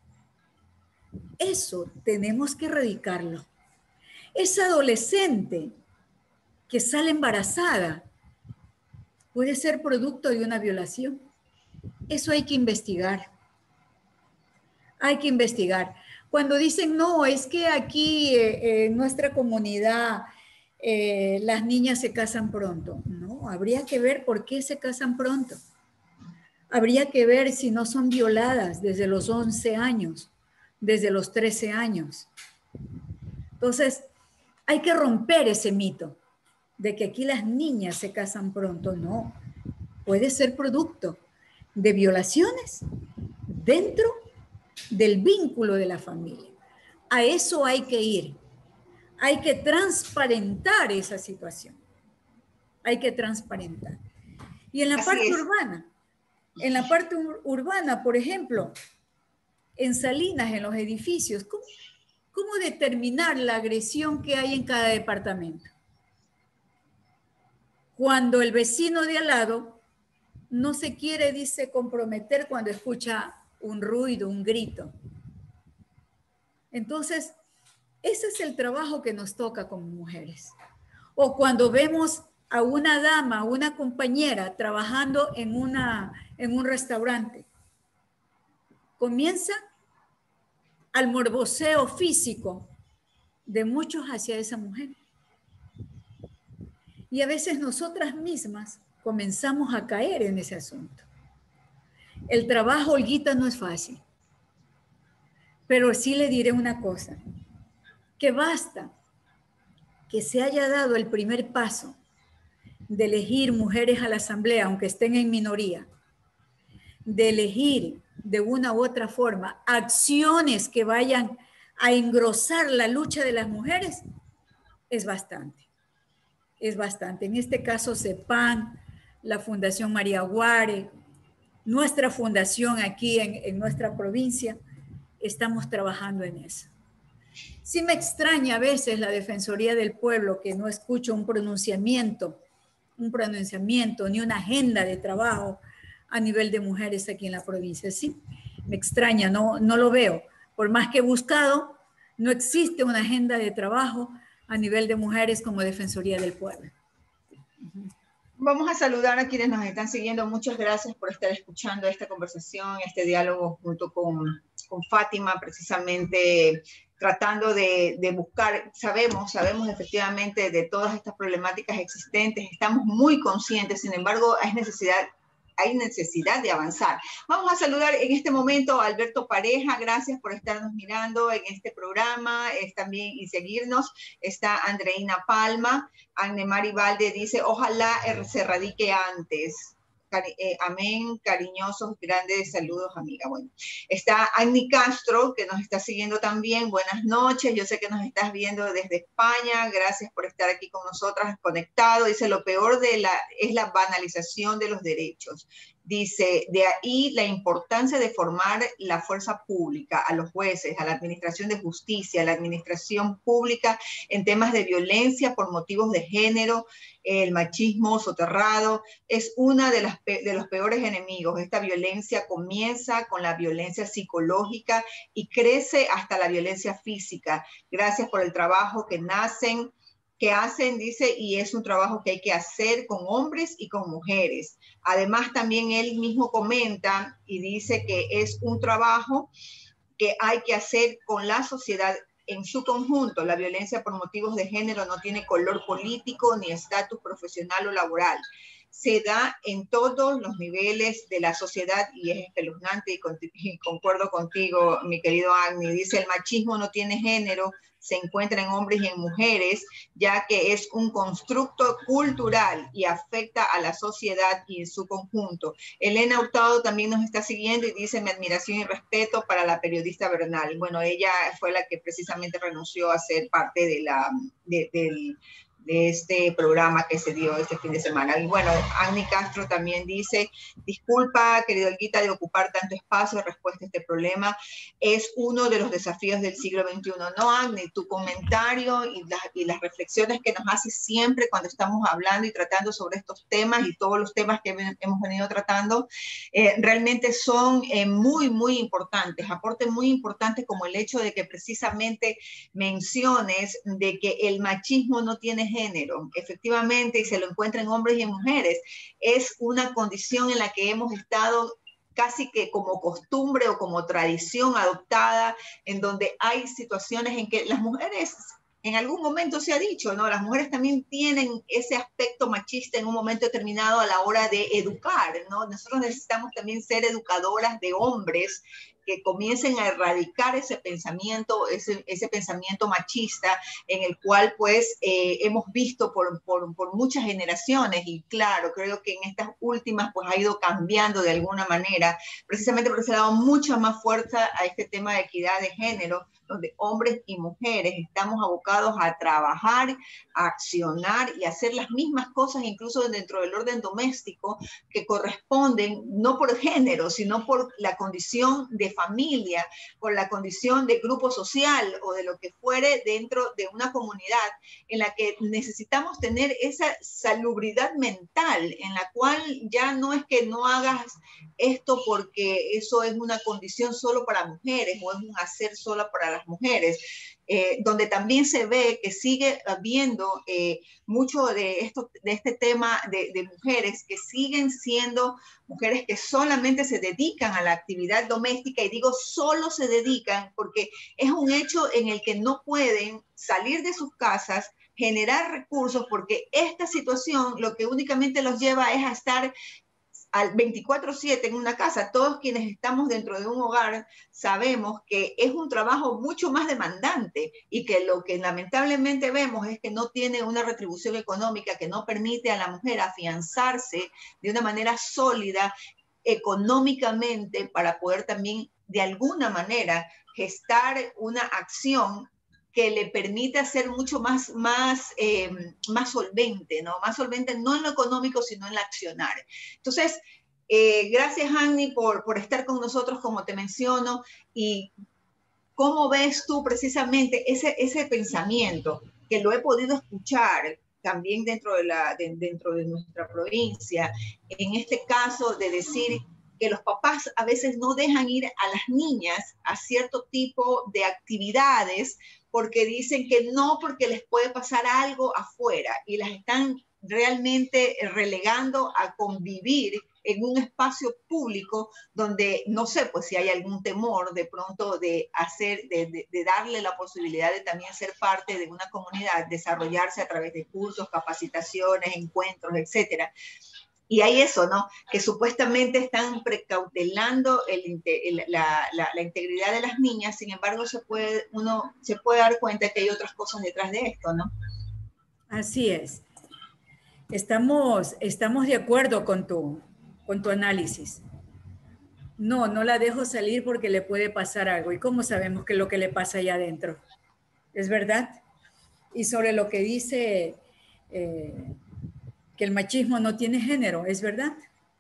Eso tenemos que erradicarlo. Esa adolescente que sale embarazada puede ser producto de una violación. Eso hay que investigar. Hay que investigar. Cuando dicen, no, es que aquí eh, en nuestra comunidad eh, las niñas se casan pronto. No, habría que ver por qué se casan pronto. Habría que ver si no son violadas desde los once años, desde los trece años. Entonces, hay que romper ese mito de que aquí las niñas se casan pronto. No, puede ser producto de violaciones dentro del vínculo de la familia. A eso hay que ir. Hay que transparentar esa situación. Hay que transparentar. Y en la Así parte es. urbana, en la parte ur- urbana, por ejemplo, en Salinas, en los edificios, ¿cómo, cómo determinar la agresión que hay en cada departamento? Cuando el vecino de al lado no se quiere, dice, comprometer cuando escucha un ruido, un grito. Entonces, ese es el trabajo que nos toca como mujeres. O cuando vemos a una dama, una compañera trabajando en, una, en un restaurante, comienza al morboseo físico de muchos hacia esa mujer. Y a veces nosotras mismas comenzamos a caer en ese asunto. El trabajo, Olguita, no es fácil. Pero sí le diré una cosa, que basta que se haya dado el primer paso de elegir mujeres a la asamblea, aunque estén en minoría, de elegir de una u otra forma acciones que vayan a engrosar la lucha de las mujeres, es bastante, es bastante. En este caso, CEPAN, la Fundación María Guare, nuestra fundación aquí en, en nuestra provincia, estamos trabajando en eso. Sí me extraña a veces la Defensoría del Pueblo, que no escucho un pronunciamiento, un pronunciamiento ni una agenda de trabajo a nivel de mujeres aquí en la provincia. Sí, me extraña, no, no lo veo. Por más que he buscado, no existe una agenda de trabajo a nivel de mujeres como Defensoría del Pueblo. Vamos a saludar a quienes nos están siguiendo. Muchas gracias por estar escuchando esta conversación, este diálogo junto con, con Fátima, precisamente tratando de, de buscar, sabemos, sabemos efectivamente de todas estas problemáticas existentes, estamos muy conscientes, sin embargo, hay necesidad, hay necesidad de avanzar. Vamos a saludar en este momento a Alberto Pareja, gracias por estarnos mirando en este programa, es también y seguirnos. Está Andreina Palma, Anne Mari Valde dice, ojalá se erradique antes. Cari eh, amén, cariñosos, grandes saludos, amiga. Bueno, está Annie Castro, que nos está siguiendo también. Buenas noches, yo sé que nos estás viendo desde España. Gracias por estar aquí con nosotras, conectado. Dice, lo peor de la, es la banalización de los derechos. Dice, de ahí la importancia de formar la fuerza pública, a los jueces, a la administración de justicia, a la administración pública en temas de violencia por motivos de género, el machismo soterrado, es una de, las, de los peores enemigos. Esta violencia comienza con la violencia psicológica y crece hasta la violencia física. Gracias por el trabajo que nacen, que hacen, dice, y es un trabajo que hay que hacer con hombres y con mujeres. Además, también él mismo comenta y dice que es un trabajo que hay que hacer con la sociedad en su conjunto. La violencia por motivos de género no tiene color político ni estatus profesional o laboral. Se da en todos los niveles de la sociedad y es espeluznante y, con, y concuerdo contigo, mi querido Agni. Dice, el machismo no tiene género, se encuentra en hombres y en mujeres, ya que es un constructo cultural y afecta a la sociedad y en su conjunto. Elena Hurtado también nos está siguiendo y dice, mi admiración y respeto para la periodista Bernal. Bueno, ella fue la que precisamente renunció a ser parte de la, de, del, de este programa que se dio este fin de semana. Y bueno, Annie Castro también dice, disculpa, querido Olguita, de ocupar tanto espacio en respuesta a este problema. Es uno de los desafíos del siglo veintiuno. No, Annie, tu comentario y, la, y las reflexiones que nos haces siempre cuando estamos hablando y tratando sobre estos temas y todos los temas que hemos venido tratando, eh, realmente son eh, muy, muy importantes, aportes muy importantes, como el hecho de que precisamente menciones de que el machismo no tiene género, género, efectivamente, y se lo encuentra en hombres y en mujeres. Es una condición en la que hemos estado casi que como costumbre o como tradición adoptada, en donde hay situaciones en que las mujeres, en algún momento se ha dicho, ¿no? Las mujeres también tienen ese aspecto machista en un momento determinado a la hora de educar, ¿no? Nosotros necesitamos también ser educadoras de hombres que comiencen a erradicar ese pensamiento, ese, ese pensamiento machista en el cual pues eh, hemos visto por, por, por muchas generaciones, y claro, creo que en estas últimas pues ha ido cambiando de alguna manera, precisamente porque se ha dado mucha más fuerza a este tema de equidad de género, donde hombres y mujeres estamos abocados a trabajar, a accionar y a hacer las mismas cosas, incluso dentro del orden doméstico, que corresponden no por género, sino por la condición de familia, por la condición de grupo social o de lo que fuere dentro de una comunidad en la que necesitamos tener esa salubridad mental, en la cual ya no es que no hagas esto porque eso es una condición solo para mujeres o es un hacer solo para las mujeres, eh, donde también se ve que sigue habiendo eh, mucho de, esto, de este tema de, de mujeres que siguen siendo mujeres que solamente se dedican a la actividad doméstica, y digo solo se dedican porque es un hecho en el que no pueden salir de sus casas, generar recursos, porque esta situación lo que únicamente los lleva es a estar al veinticuatro siete en una casa. Todos quienes estamos dentro de un hogar sabemos que es un trabajo mucho más demandante y que lo que lamentablemente vemos es que no tiene una retribución económica que no permite a la mujer afianzarse de una manera sólida económicamente para poder también de alguna manera gestar una acción que le permita ser mucho más, más, eh, más solvente, ¿no? Más solvente no en lo económico, sino en la accionar. Entonces, eh, gracias, Annie, por, por estar con nosotros, como te menciono, y cómo ves tú precisamente ese, ese pensamiento, que lo he podido escuchar también dentro de, la, de, dentro de nuestra provincia, en este caso de decir que los papás a veces no dejan ir a las niñas a cierto tipo de actividades porque dicen que no, porque les puede pasar algo afuera, y las están realmente relegando a convivir en un espacio público donde no sé pues si hay algún temor de pronto de hacer, de, de, de darle la posibilidad de también ser parte de una comunidad, desarrollarse a través de cursos, capacitaciones, encuentros, etcétera. Y hay eso, ¿no? Que supuestamente están precautelando el, el, la, la, la integridad de las niñas, sin embargo, se puede, uno se puede dar cuenta que hay otras cosas detrás de esto, ¿no? Así es. Estamos, estamos de acuerdo con tu, con tu análisis. No, no la dejo salir porque le puede pasar algo. ¿Y cómo sabemos qué es lo que le pasa allá adentro? ¿Es verdad? Y sobre lo que dice eh, que el machismo no tiene género, ¿es verdad?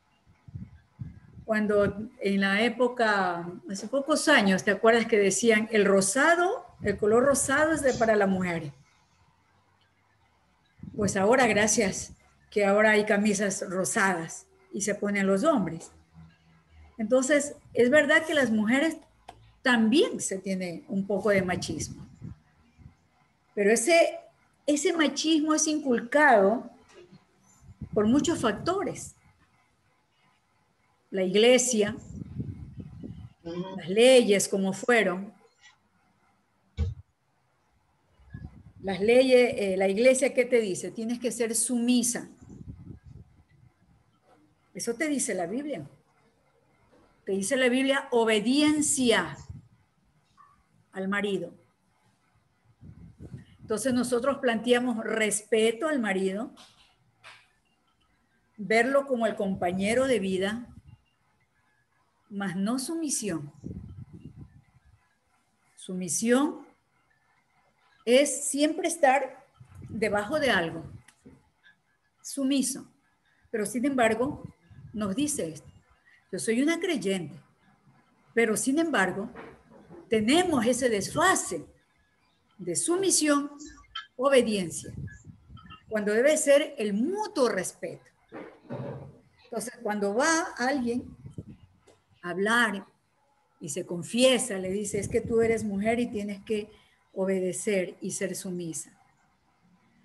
Cuando en la época, hace pocos años, ¿te acuerdas que decían el rosado, el color rosado es de para la mujer? Pues ahora, gracias, que ahora hay camisas rosadas y se ponen los hombres. Entonces, es verdad que las mujeres también se tiene un poco de machismo. Pero ese, ese machismo es inculcado por muchos factores. La iglesia, las leyes como fueron, las leyes, eh, la iglesia, ¿qué te dice? Tienes que ser sumisa. Eso te dice la Biblia. Te dice la Biblia obediencia al marido. Entonces nosotros planteamos respeto al marido, verlo como el compañero de vida, mas no sumisión. Sumisión es siempre estar debajo de algo, sumiso. Pero sin embargo, nos dice esto. Yo soy una creyente, pero sin embargo, tenemos ese desfase de sumisión, obediencia, cuando debe ser el mutuo respeto. Entonces, cuando va alguien a hablar y se confiesa, le dice, es que tú eres mujer y tienes que obedecer y ser sumisa.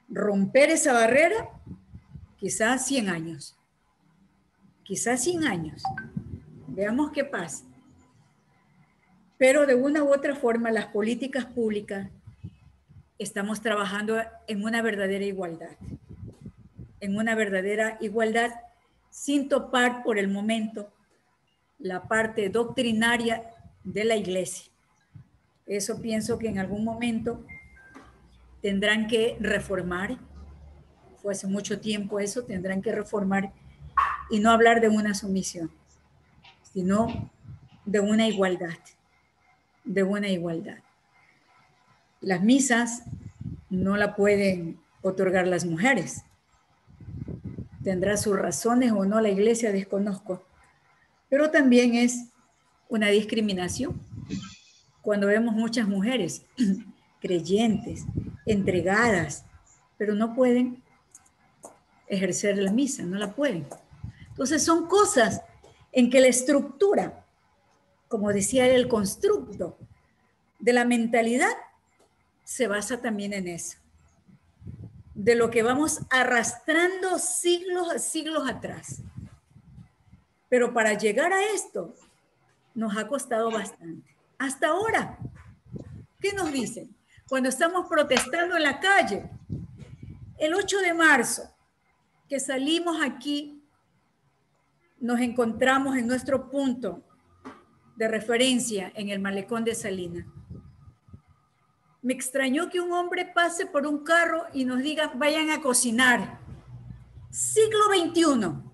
romper esa barrera, quizás cien años. Quizás cien años. Veamos qué pasa. Pero de una u otra forma, las políticas públicas estamos trabajando en una verdadera igualdad. En una verdadera igualdad sin topar por el momento la parte doctrinaria de la iglesia. Eso pienso que en algún momento tendrán que reformar. Fue hace mucho tiempo eso, tendrán que reformar y no hablar de una sumisión, sino de una igualdad, de una igualdad. Las misas no la pueden otorgar las mujeres. Tendrá sus razones o no la iglesia, desconozco. Pero también es una discriminación. Cuando vemos muchas mujeres creyentes, entregadas, pero no pueden ejercer la misa, no la pueden. Entonces son cosas en que la estructura, como decía el constructo de la mentalidad, se basa también en eso. De lo que vamos arrastrando siglos, siglos atrás. Pero para llegar a esto, nos ha costado bastante. Hasta ahora, ¿qué nos dicen? Cuando estamos protestando en la calle, el ocho de marzo, que salimos aquí, nos encontramos en nuestro punto de referencia en el malecón de Salinas. Me extrañó que un hombre pase por un carro y nos diga, vayan a cocinar. Siglo veintiuno.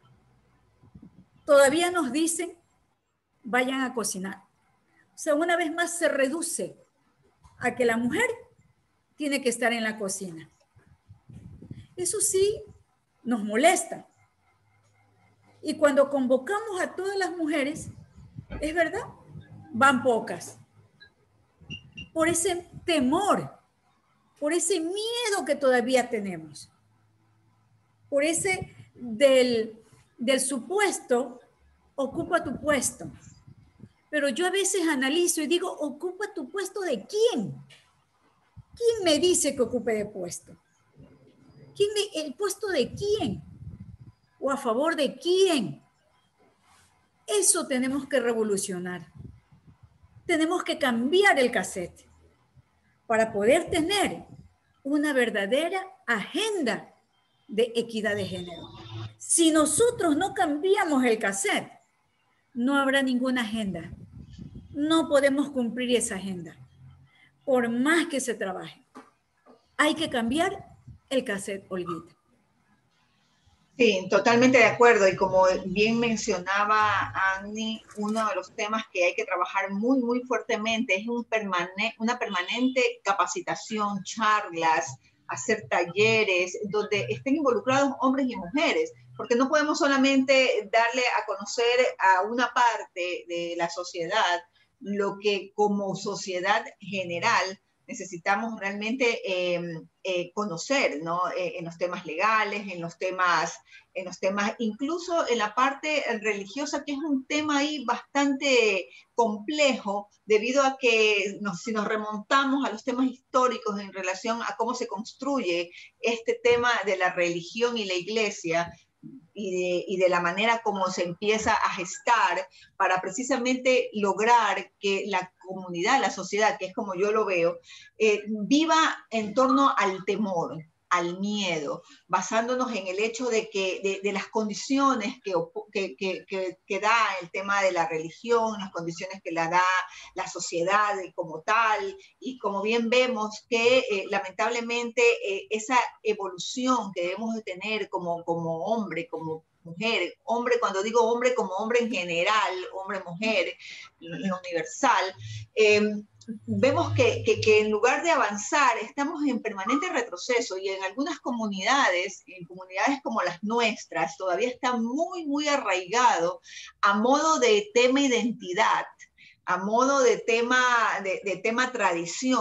Todavía nos dicen, vayan a cocinar. O sea, una vez más se reduce a que la mujer tiene que estar en la cocina. Eso sí nos molesta. Y cuando convocamos a todas las mujeres, es verdad, van pocas. Por ese temor, por ese miedo que todavía tenemos, por ese del, del supuesto, ocupa tu puesto. Pero yo a veces analizo y digo, ¿ocupa tu puesto de quién? ¿Quién me dice que ocupe de puesto? ¿Quién me, ¿El puesto de quién? ¿O a favor de quién? Eso tenemos que revolucionar. Tenemos que cambiar el cassette para poder tener una verdadera agenda de equidad de género. Si nosotros no cambiamos el cassette, no habrá ninguna agenda. No podemos cumplir esa agenda, por más que se trabaje. Hay que cambiar el cassette, Olguita. Sí, totalmente de acuerdo. Y como bien mencionaba Annie, uno de los temas que hay que trabajar muy, muy fuertemente es un permane- una permanente capacitación, charlas, hacer talleres donde estén involucrados hombres y mujeres, porque no podemos solamente darle a conocer a una parte de la sociedad lo que como sociedad general necesitamos realmente eh, eh, conocer, ¿no? Eh, en los temas legales, en los temas, en los temas, incluso en la parte religiosa, que es un tema ahí bastante complejo, debido a que nos, si nos remontamos a los temas históricos en relación a cómo se construye este tema de la religión y la iglesia, Y de, y de la manera como se empieza a gestar para precisamente lograr que la comunidad, la sociedad, que es como yo lo veo, eh, viva en torno al temor, al miedo, basándonos en el hecho de que de, de las condiciones que, que, que, que, que da el tema de la religión, las condiciones que la da la sociedad como tal, y como bien vemos que eh, lamentablemente eh, esa evolución que debemos de tener como, como hombre, como mujer, hombre, cuando digo hombre, como hombre en general, hombre-mujer, en universal, eh, vemos que, que, que en lugar de avanzar estamos en permanente retroceso, y en algunas comunidades, en comunidades como las nuestras, todavía está muy, muy arraigado a modo de tema identidad, a modo de tema, de, de tema tradición,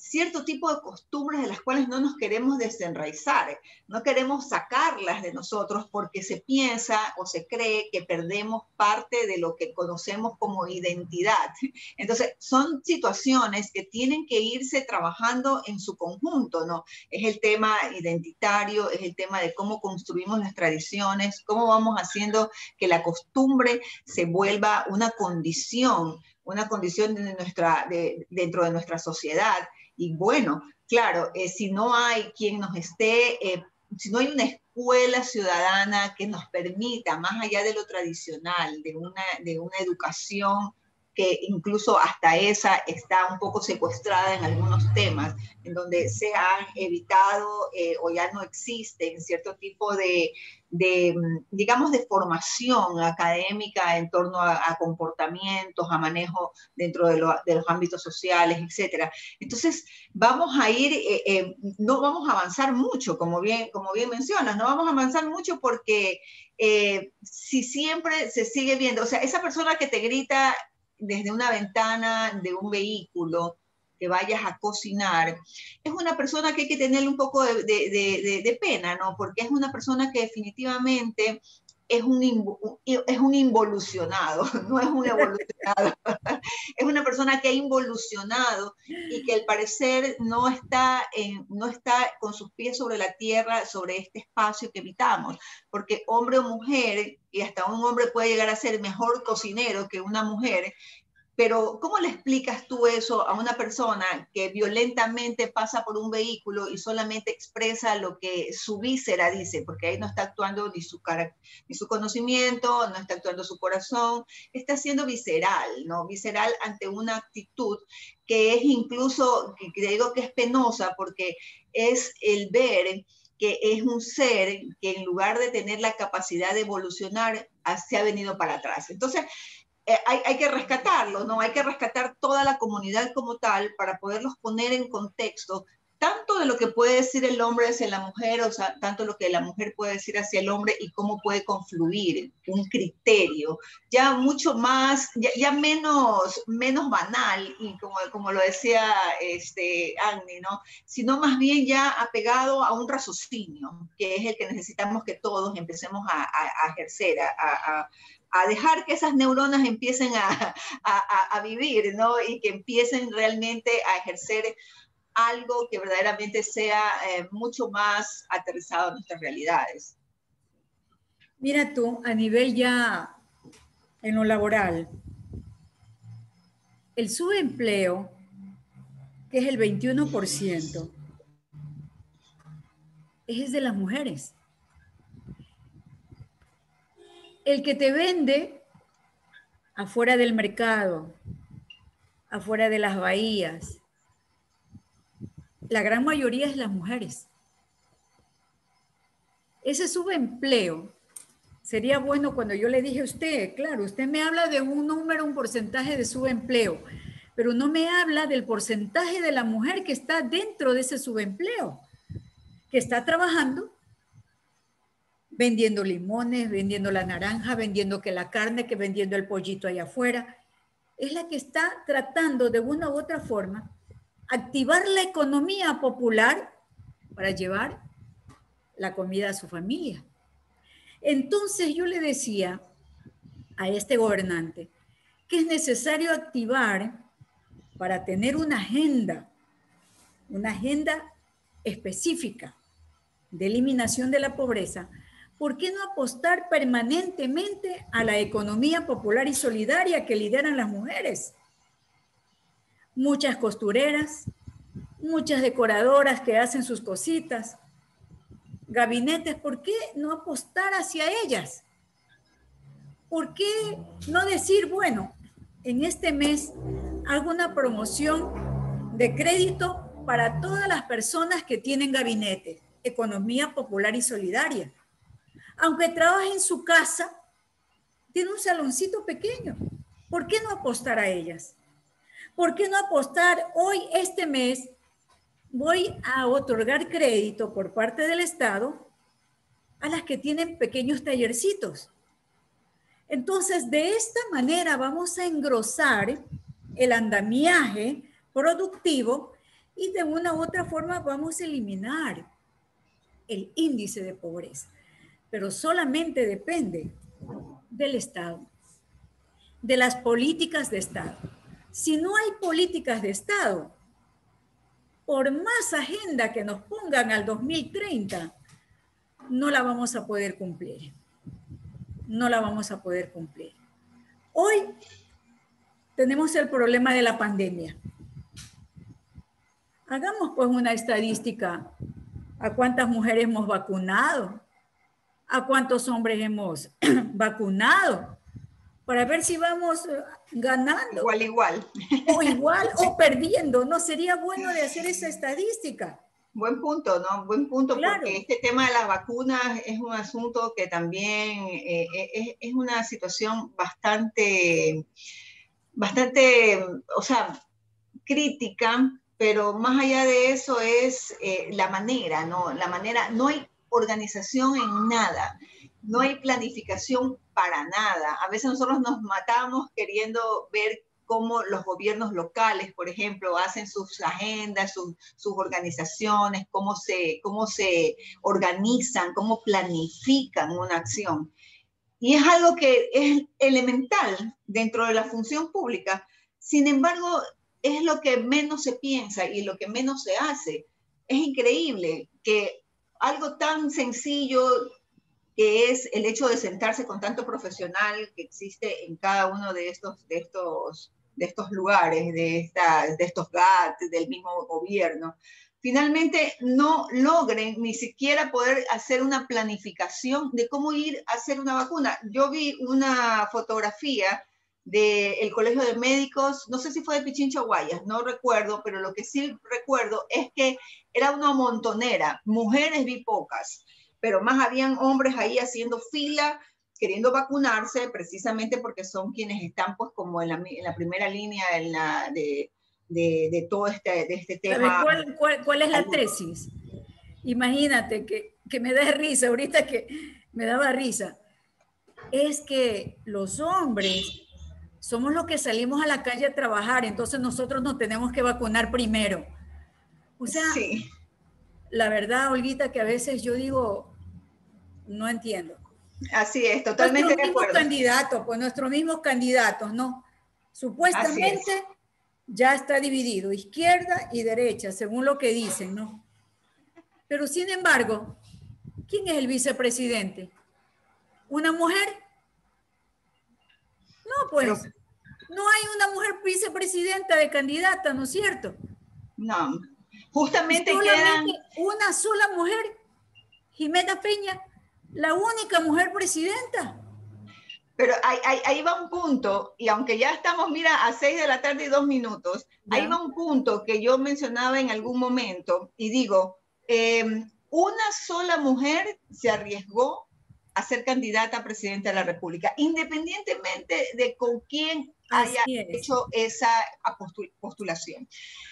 cierto tipo de costumbres de las cuales no nos queremos desenraizar, no queremos sacarlas de nosotros porque se piensa o se cree que perdemos parte de lo que conocemos como identidad. Entonces, son situaciones que tienen que irse trabajando en su conjunto, ¿no? Es el tema identitario, es el tema de cómo construimos las tradiciones, cómo vamos haciendo que la costumbre se vuelva una condición, una condición de nuestra, de, dentro de nuestra sociedad. Y bueno, claro, eh, si no hay quien nos esté, eh, si no hay una escuela ciudadana que nos permita, más allá de lo tradicional, de una, de una educación que incluso hasta esa está un poco secuestrada en algunos temas, en donde se han evitado eh, o ya no existen cierto tipo de, de, digamos, de formación académica en torno a, a comportamientos, a manejo dentro de, lo, de los ámbitos sociales, etcétera. Entonces, vamos a ir, eh, eh, no vamos a avanzar mucho, como bien, como bien mencionas, no vamos a avanzar mucho porque eh, si siempre se sigue viendo, o sea, esa persona que te grita desde una ventana de un vehículo que vayas a cocinar, es una persona que hay que tenerle un poco de, de, de, de pena, ¿no? Porque es una persona que definitivamente es un, es un involucionado, no es un evolucionado, es una persona que ha involucionado y que al parecer no está, en, no está con sus pies sobre la tierra, sobre este espacio que habitamos, porque hombre o mujer, y hasta un hombre puede llegar a ser mejor cocinero que una mujer, pero ¿cómo le explicas tú eso a una persona que violentamente pasa por un vehículo y solamente expresa lo que su víscera dice? Porque ahí no está actuando ni su, ni su conocimiento, no está actuando su corazón, está siendo visceral, ¿no? Visceral ante una actitud que es incluso, que digo que es penosa, porque es el ver que es un ser que en lugar de tener la capacidad de evolucionar, se ha venido para atrás. Entonces, Eh, hay, hay que rescatarlos, ¿no? Hay que rescatar toda la comunidad como tal para poderlos poner en contexto, tanto de lo que puede decir el hombre hacia la mujer, o sea, tanto lo que la mujer puede decir hacia el hombre y cómo puede confluir un criterio, ya mucho más, ya, ya menos, menos banal, y como, como lo decía este, Agni, ¿no? Sino más bien ya apegado a un raciocinio, que es el que necesitamos que todos empecemos a, a, a ejercer, a, a a dejar que esas neuronas empiecen a, a, a vivir, ¿no? Y que empiecen realmente a ejercer algo que verdaderamente sea eh, mucho más aterrizado a nuestras realidades. Mira tú, a nivel ya en lo laboral, el subempleo, que es el veintiuno por ciento, es de las mujeres. El que te vende afuera del mercado, afuera de las bahías, la gran mayoría es las mujeres. Ese subempleo sería bueno cuando yo le dije a usted, claro, usted me habla de un número, un porcentaje de subempleo, pero no me habla del porcentaje de la mujer que está dentro de ese subempleo, que está trabajando, vendiendo limones, vendiendo la naranja, vendiendo que la carne, que vendiendo el pollito allá afuera. Es la que está tratando de una u otra forma activar la economía popular para llevar la comida a su familia. Entonces yo le decía a este gobernante que es necesario activar para tener una agenda, una agenda específica de eliminación de la pobreza. ¿Por qué no apostar permanentemente a la economía popular y solidaria que lideran las mujeres? Muchas costureras, muchas decoradoras que hacen sus cositas, gabinetes, ¿por qué no apostar hacia ellas? ¿Por qué no decir, bueno, en este mes hago una promoción de crédito para todas las personas que tienen gabinete, economía popular y solidaria? Aunque trabaje en su casa, tiene un saloncito pequeño. ¿Por qué no apostar a ellas? ¿Por qué no apostar hoy, este mes, voy a otorgar crédito por parte del Estado a las que tienen pequeños tallercitos? Entonces, de esta manera vamos a engrosar el andamiaje productivo y de una u otra forma vamos a eliminar el índice de pobreza. Pero solamente depende del Estado, de las políticas de Estado. Si no hay políticas de Estado, por más agenda que nos pongan al dos mil treinta, no la vamos a poder cumplir. No la vamos a poder cumplir. Hoy tenemos el problema de la pandemia. Hagamos pues una estadística. ¿A cuántas mujeres hemos vacunado? ¿A cuántos hombres hemos vacunado? Para ver si vamos ganando. Igual, igual. O igual o perdiendo. ¿No sería bueno de hacer esa estadística? Buen punto, ¿no? Buen punto, claro. Porque este tema de las vacunas es un asunto que también eh, es, es una situación bastante, bastante, o sea, crítica, pero más allá de eso es eh, la manera, ¿no? La manera, no hay organización en nada, no hay planificación para nada. A veces nosotros nos matamos queriendo ver cómo los gobiernos locales, por ejemplo, hacen sus agendas, sus, sus organizaciones, cómo se, cómo se organizan, cómo planifican una acción. Y es algo que es elemental dentro de la función pública. Sin embargo, es lo que menos se piensa y lo que menos se hace. Es increíble que algo tan sencillo que es el hecho de sentarse con tanto profesional que existe en cada uno de estos, de estos, de estos lugares, de, esta, de estos G A T, del mismo gobierno, finalmente no logren ni siquiera poder hacer una planificación de cómo ir a hacer una vacuna. Yo vi una fotografía del Colegio de Médicos, no sé si fue de Pichincha o Guayas, no recuerdo, pero lo que sí recuerdo es que era una montonera, mujeres vi pocas, pero más habían hombres ahí haciendo fila, queriendo vacunarse, precisamente porque son quienes están pues como en la, en la primera línea en la, de, de, de todo este, de este tema. ¿Cuál, cuál, cuál es la tesis? Imagínate que, que me da risa, ahorita que me daba risa, es que los hombres somos los que salimos a la calle a trabajar, entonces nosotros nos tenemos que vacunar primero. O sea, sí. La verdad, Olguita, que a veces yo digo, no entiendo. Así es, totalmente de acuerdo. Nuestros mismos candidatos, pues nuestros mismos candidatos, ¿no? Supuestamente ya está dividido, izquierda y derecha, según lo que dicen, ¿no? Pero sin embargo, ¿quién es el vicepresidente? ¿Una mujer? No, pues, Pero, no hay una mujer vicepresidenta de candidata, ¿no es cierto? No, justamente quedan... una sola mujer, Jimena Peña, la única mujer presidenta. Pero ahí, ahí, ahí va un punto, y aunque ya estamos, mira, a seis de la tarde y dos minutos, ya. Ahí va un punto que yo mencionaba en algún momento, y digo, eh, una sola mujer se arriesgó a ser candidata a presidenta de la República, independientemente de con quién haya hecho esa postulación.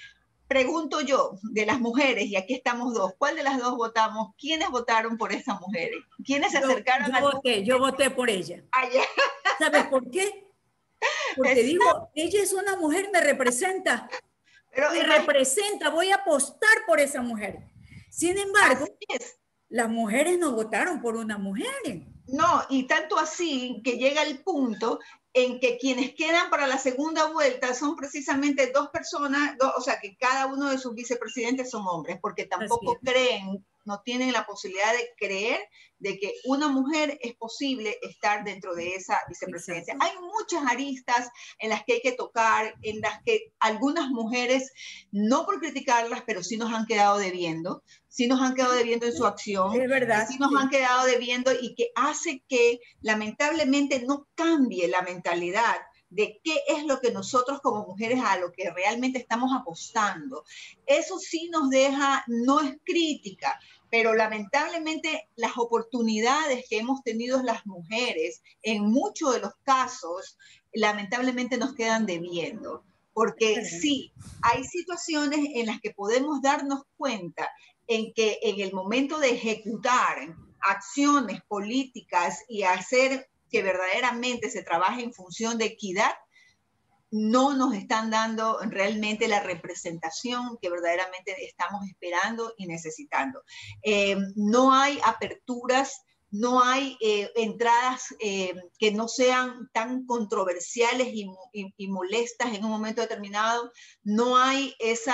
Pregunto yo, de las mujeres, y aquí estamos dos, ¿cuál de las dos votamos? ¿Quiénes votaron por esas mujeres? ¿Quiénes se yo, acercaron yo a...? Voté, yo voté por ella. Allá. ¿Sabes por qué? Porque Exacto. digo, ella es una mujer, me representa. Pero, me representa, voy a apostar por esa mujer. Sin embargo, las mujeres no votaron por una mujer. No, y tanto así que llega el punto en que quienes quedan para la segunda vuelta son precisamente dos personas, dos, o sea, que cada uno de sus vicepresidentes son hombres, porque tampoco creen, no tienen la posibilidad de creer de que una mujer es posible estar dentro de esa vicepresidencia. Exacto. Hay muchas aristas en las que hay que tocar, en las que algunas mujeres, no por criticarlas, pero sí nos han quedado debiendo, sí nos han quedado debiendo en su acción, es verdad, sí nos sí. han quedado debiendo y que hace que lamentablemente no cambie la mentalidad de qué es lo que nosotros como mujeres a lo que realmente estamos apostando. Eso sí nos deja, no es crítica, pero lamentablemente las oportunidades que hemos tenido las mujeres en muchos de los casos, lamentablemente nos quedan debiendo. Porque sí, hay situaciones en las que podemos darnos cuenta en que en el momento de ejecutar acciones políticas y hacer que verdaderamente se trabaje en función de equidad, no nos están dando realmente la representación que verdaderamente estamos esperando y necesitando. Eh, no hay aperturas, no hay eh, entradas eh, que no sean tan controversiales y, y, y molestas en un momento determinado, no hay esa,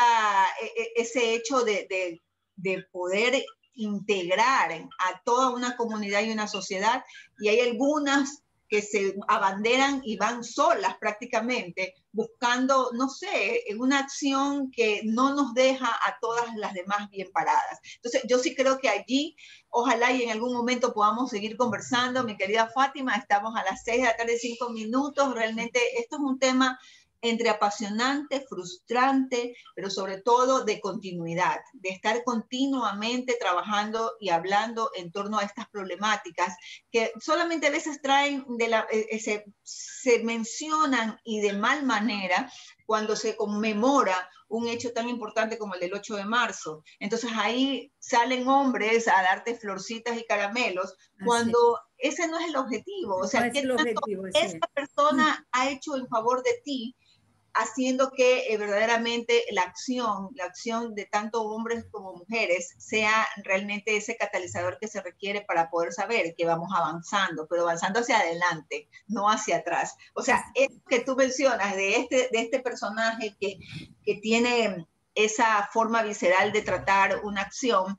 ese hecho de, de, de poder integrar a toda una comunidad y una sociedad, y hay algunas que se abanderan y van solas prácticamente, buscando, no sé, una acción que no nos deja a todas las demás bien paradas. Entonces, yo sí creo que allí, ojalá y en algún momento podamos seguir conversando. Mi querida Fátima, estamos a las seis de la tarde, cinco minutos. Realmente esto es un tema entre apasionante, frustrante, pero sobre todo de continuidad, de estar continuamente trabajando y hablando en torno a estas problemáticas que solamente a veces traen, de la, eh, se, se mencionan y de mal manera cuando se conmemora un hecho tan importante como el del ocho de marzo. Entonces ahí salen hombres a darte florcitas y caramelos cuando ese no es el objetivo. O sea, no es ¿qué el tanto objetivo, esta persona ha hecho en favor de ti, haciendo que eh, verdaderamente la acción, la acción de tanto hombres como mujeres sea realmente ese catalizador que se requiere para poder saber que vamos avanzando, pero avanzando hacia adelante, no hacia atrás? O sea, es que tú mencionas de este, de este personaje que, que tiene esa forma visceral de tratar una acción,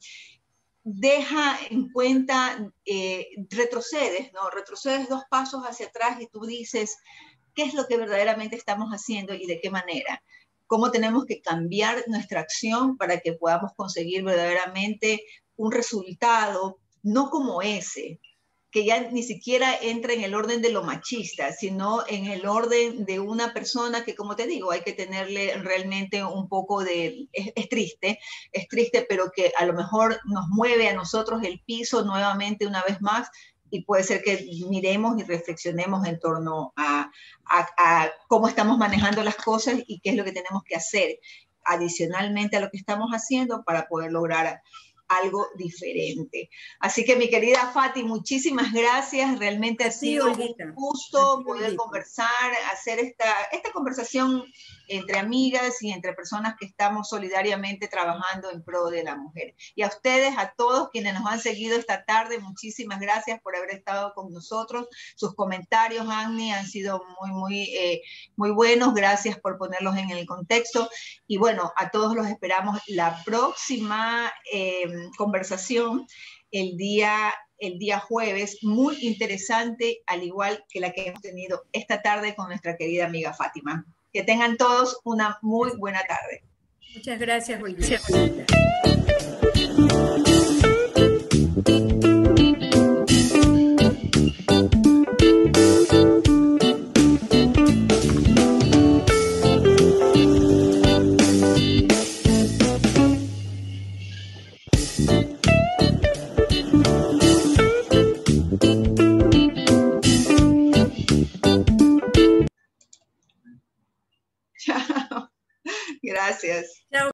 deja en cuenta, eh, retrocedes, ¿no? Retrocedes dos pasos hacia atrás y tú dices, ¿qué es lo que verdaderamente estamos haciendo y de qué manera? ¿Cómo tenemos que cambiar nuestra acción para que podamos conseguir verdaderamente un resultado, no como ese, que ya ni siquiera entra en el orden de lo machista, sino en el orden de una persona que, como te digo, hay que tenerle realmente un poco de... Es, es triste, es triste, pero que a lo mejor nos mueve a nosotros el piso nuevamente una vez más, y puede ser que miremos y reflexionemos en torno a, a, a cómo estamos manejando las cosas y qué es lo que tenemos que hacer adicionalmente a lo que estamos haciendo para poder lograr algo diferente. Así que, mi querida Fati, muchísimas gracias. Realmente ha sido un gusto poder conversar, hacer esta, esta conversación entre amigas y entre personas que estamos solidariamente trabajando en pro de la mujer. Y a ustedes, a todos quienes nos han seguido esta tarde, muchísimas gracias por haber estado con nosotros. Sus comentarios, Annie, han sido muy, muy, eh, muy buenos. Gracias por ponerlos en el contexto. Y bueno, a todos los esperamos la próxima eh, conversación el día, el día jueves, muy interesante, al igual que la que hemos tenido esta tarde con nuestra querida amiga Fátima. Que tengan todos una muy buena tarde. Muchas gracias, Olvida. Chao. Gracias. Chao.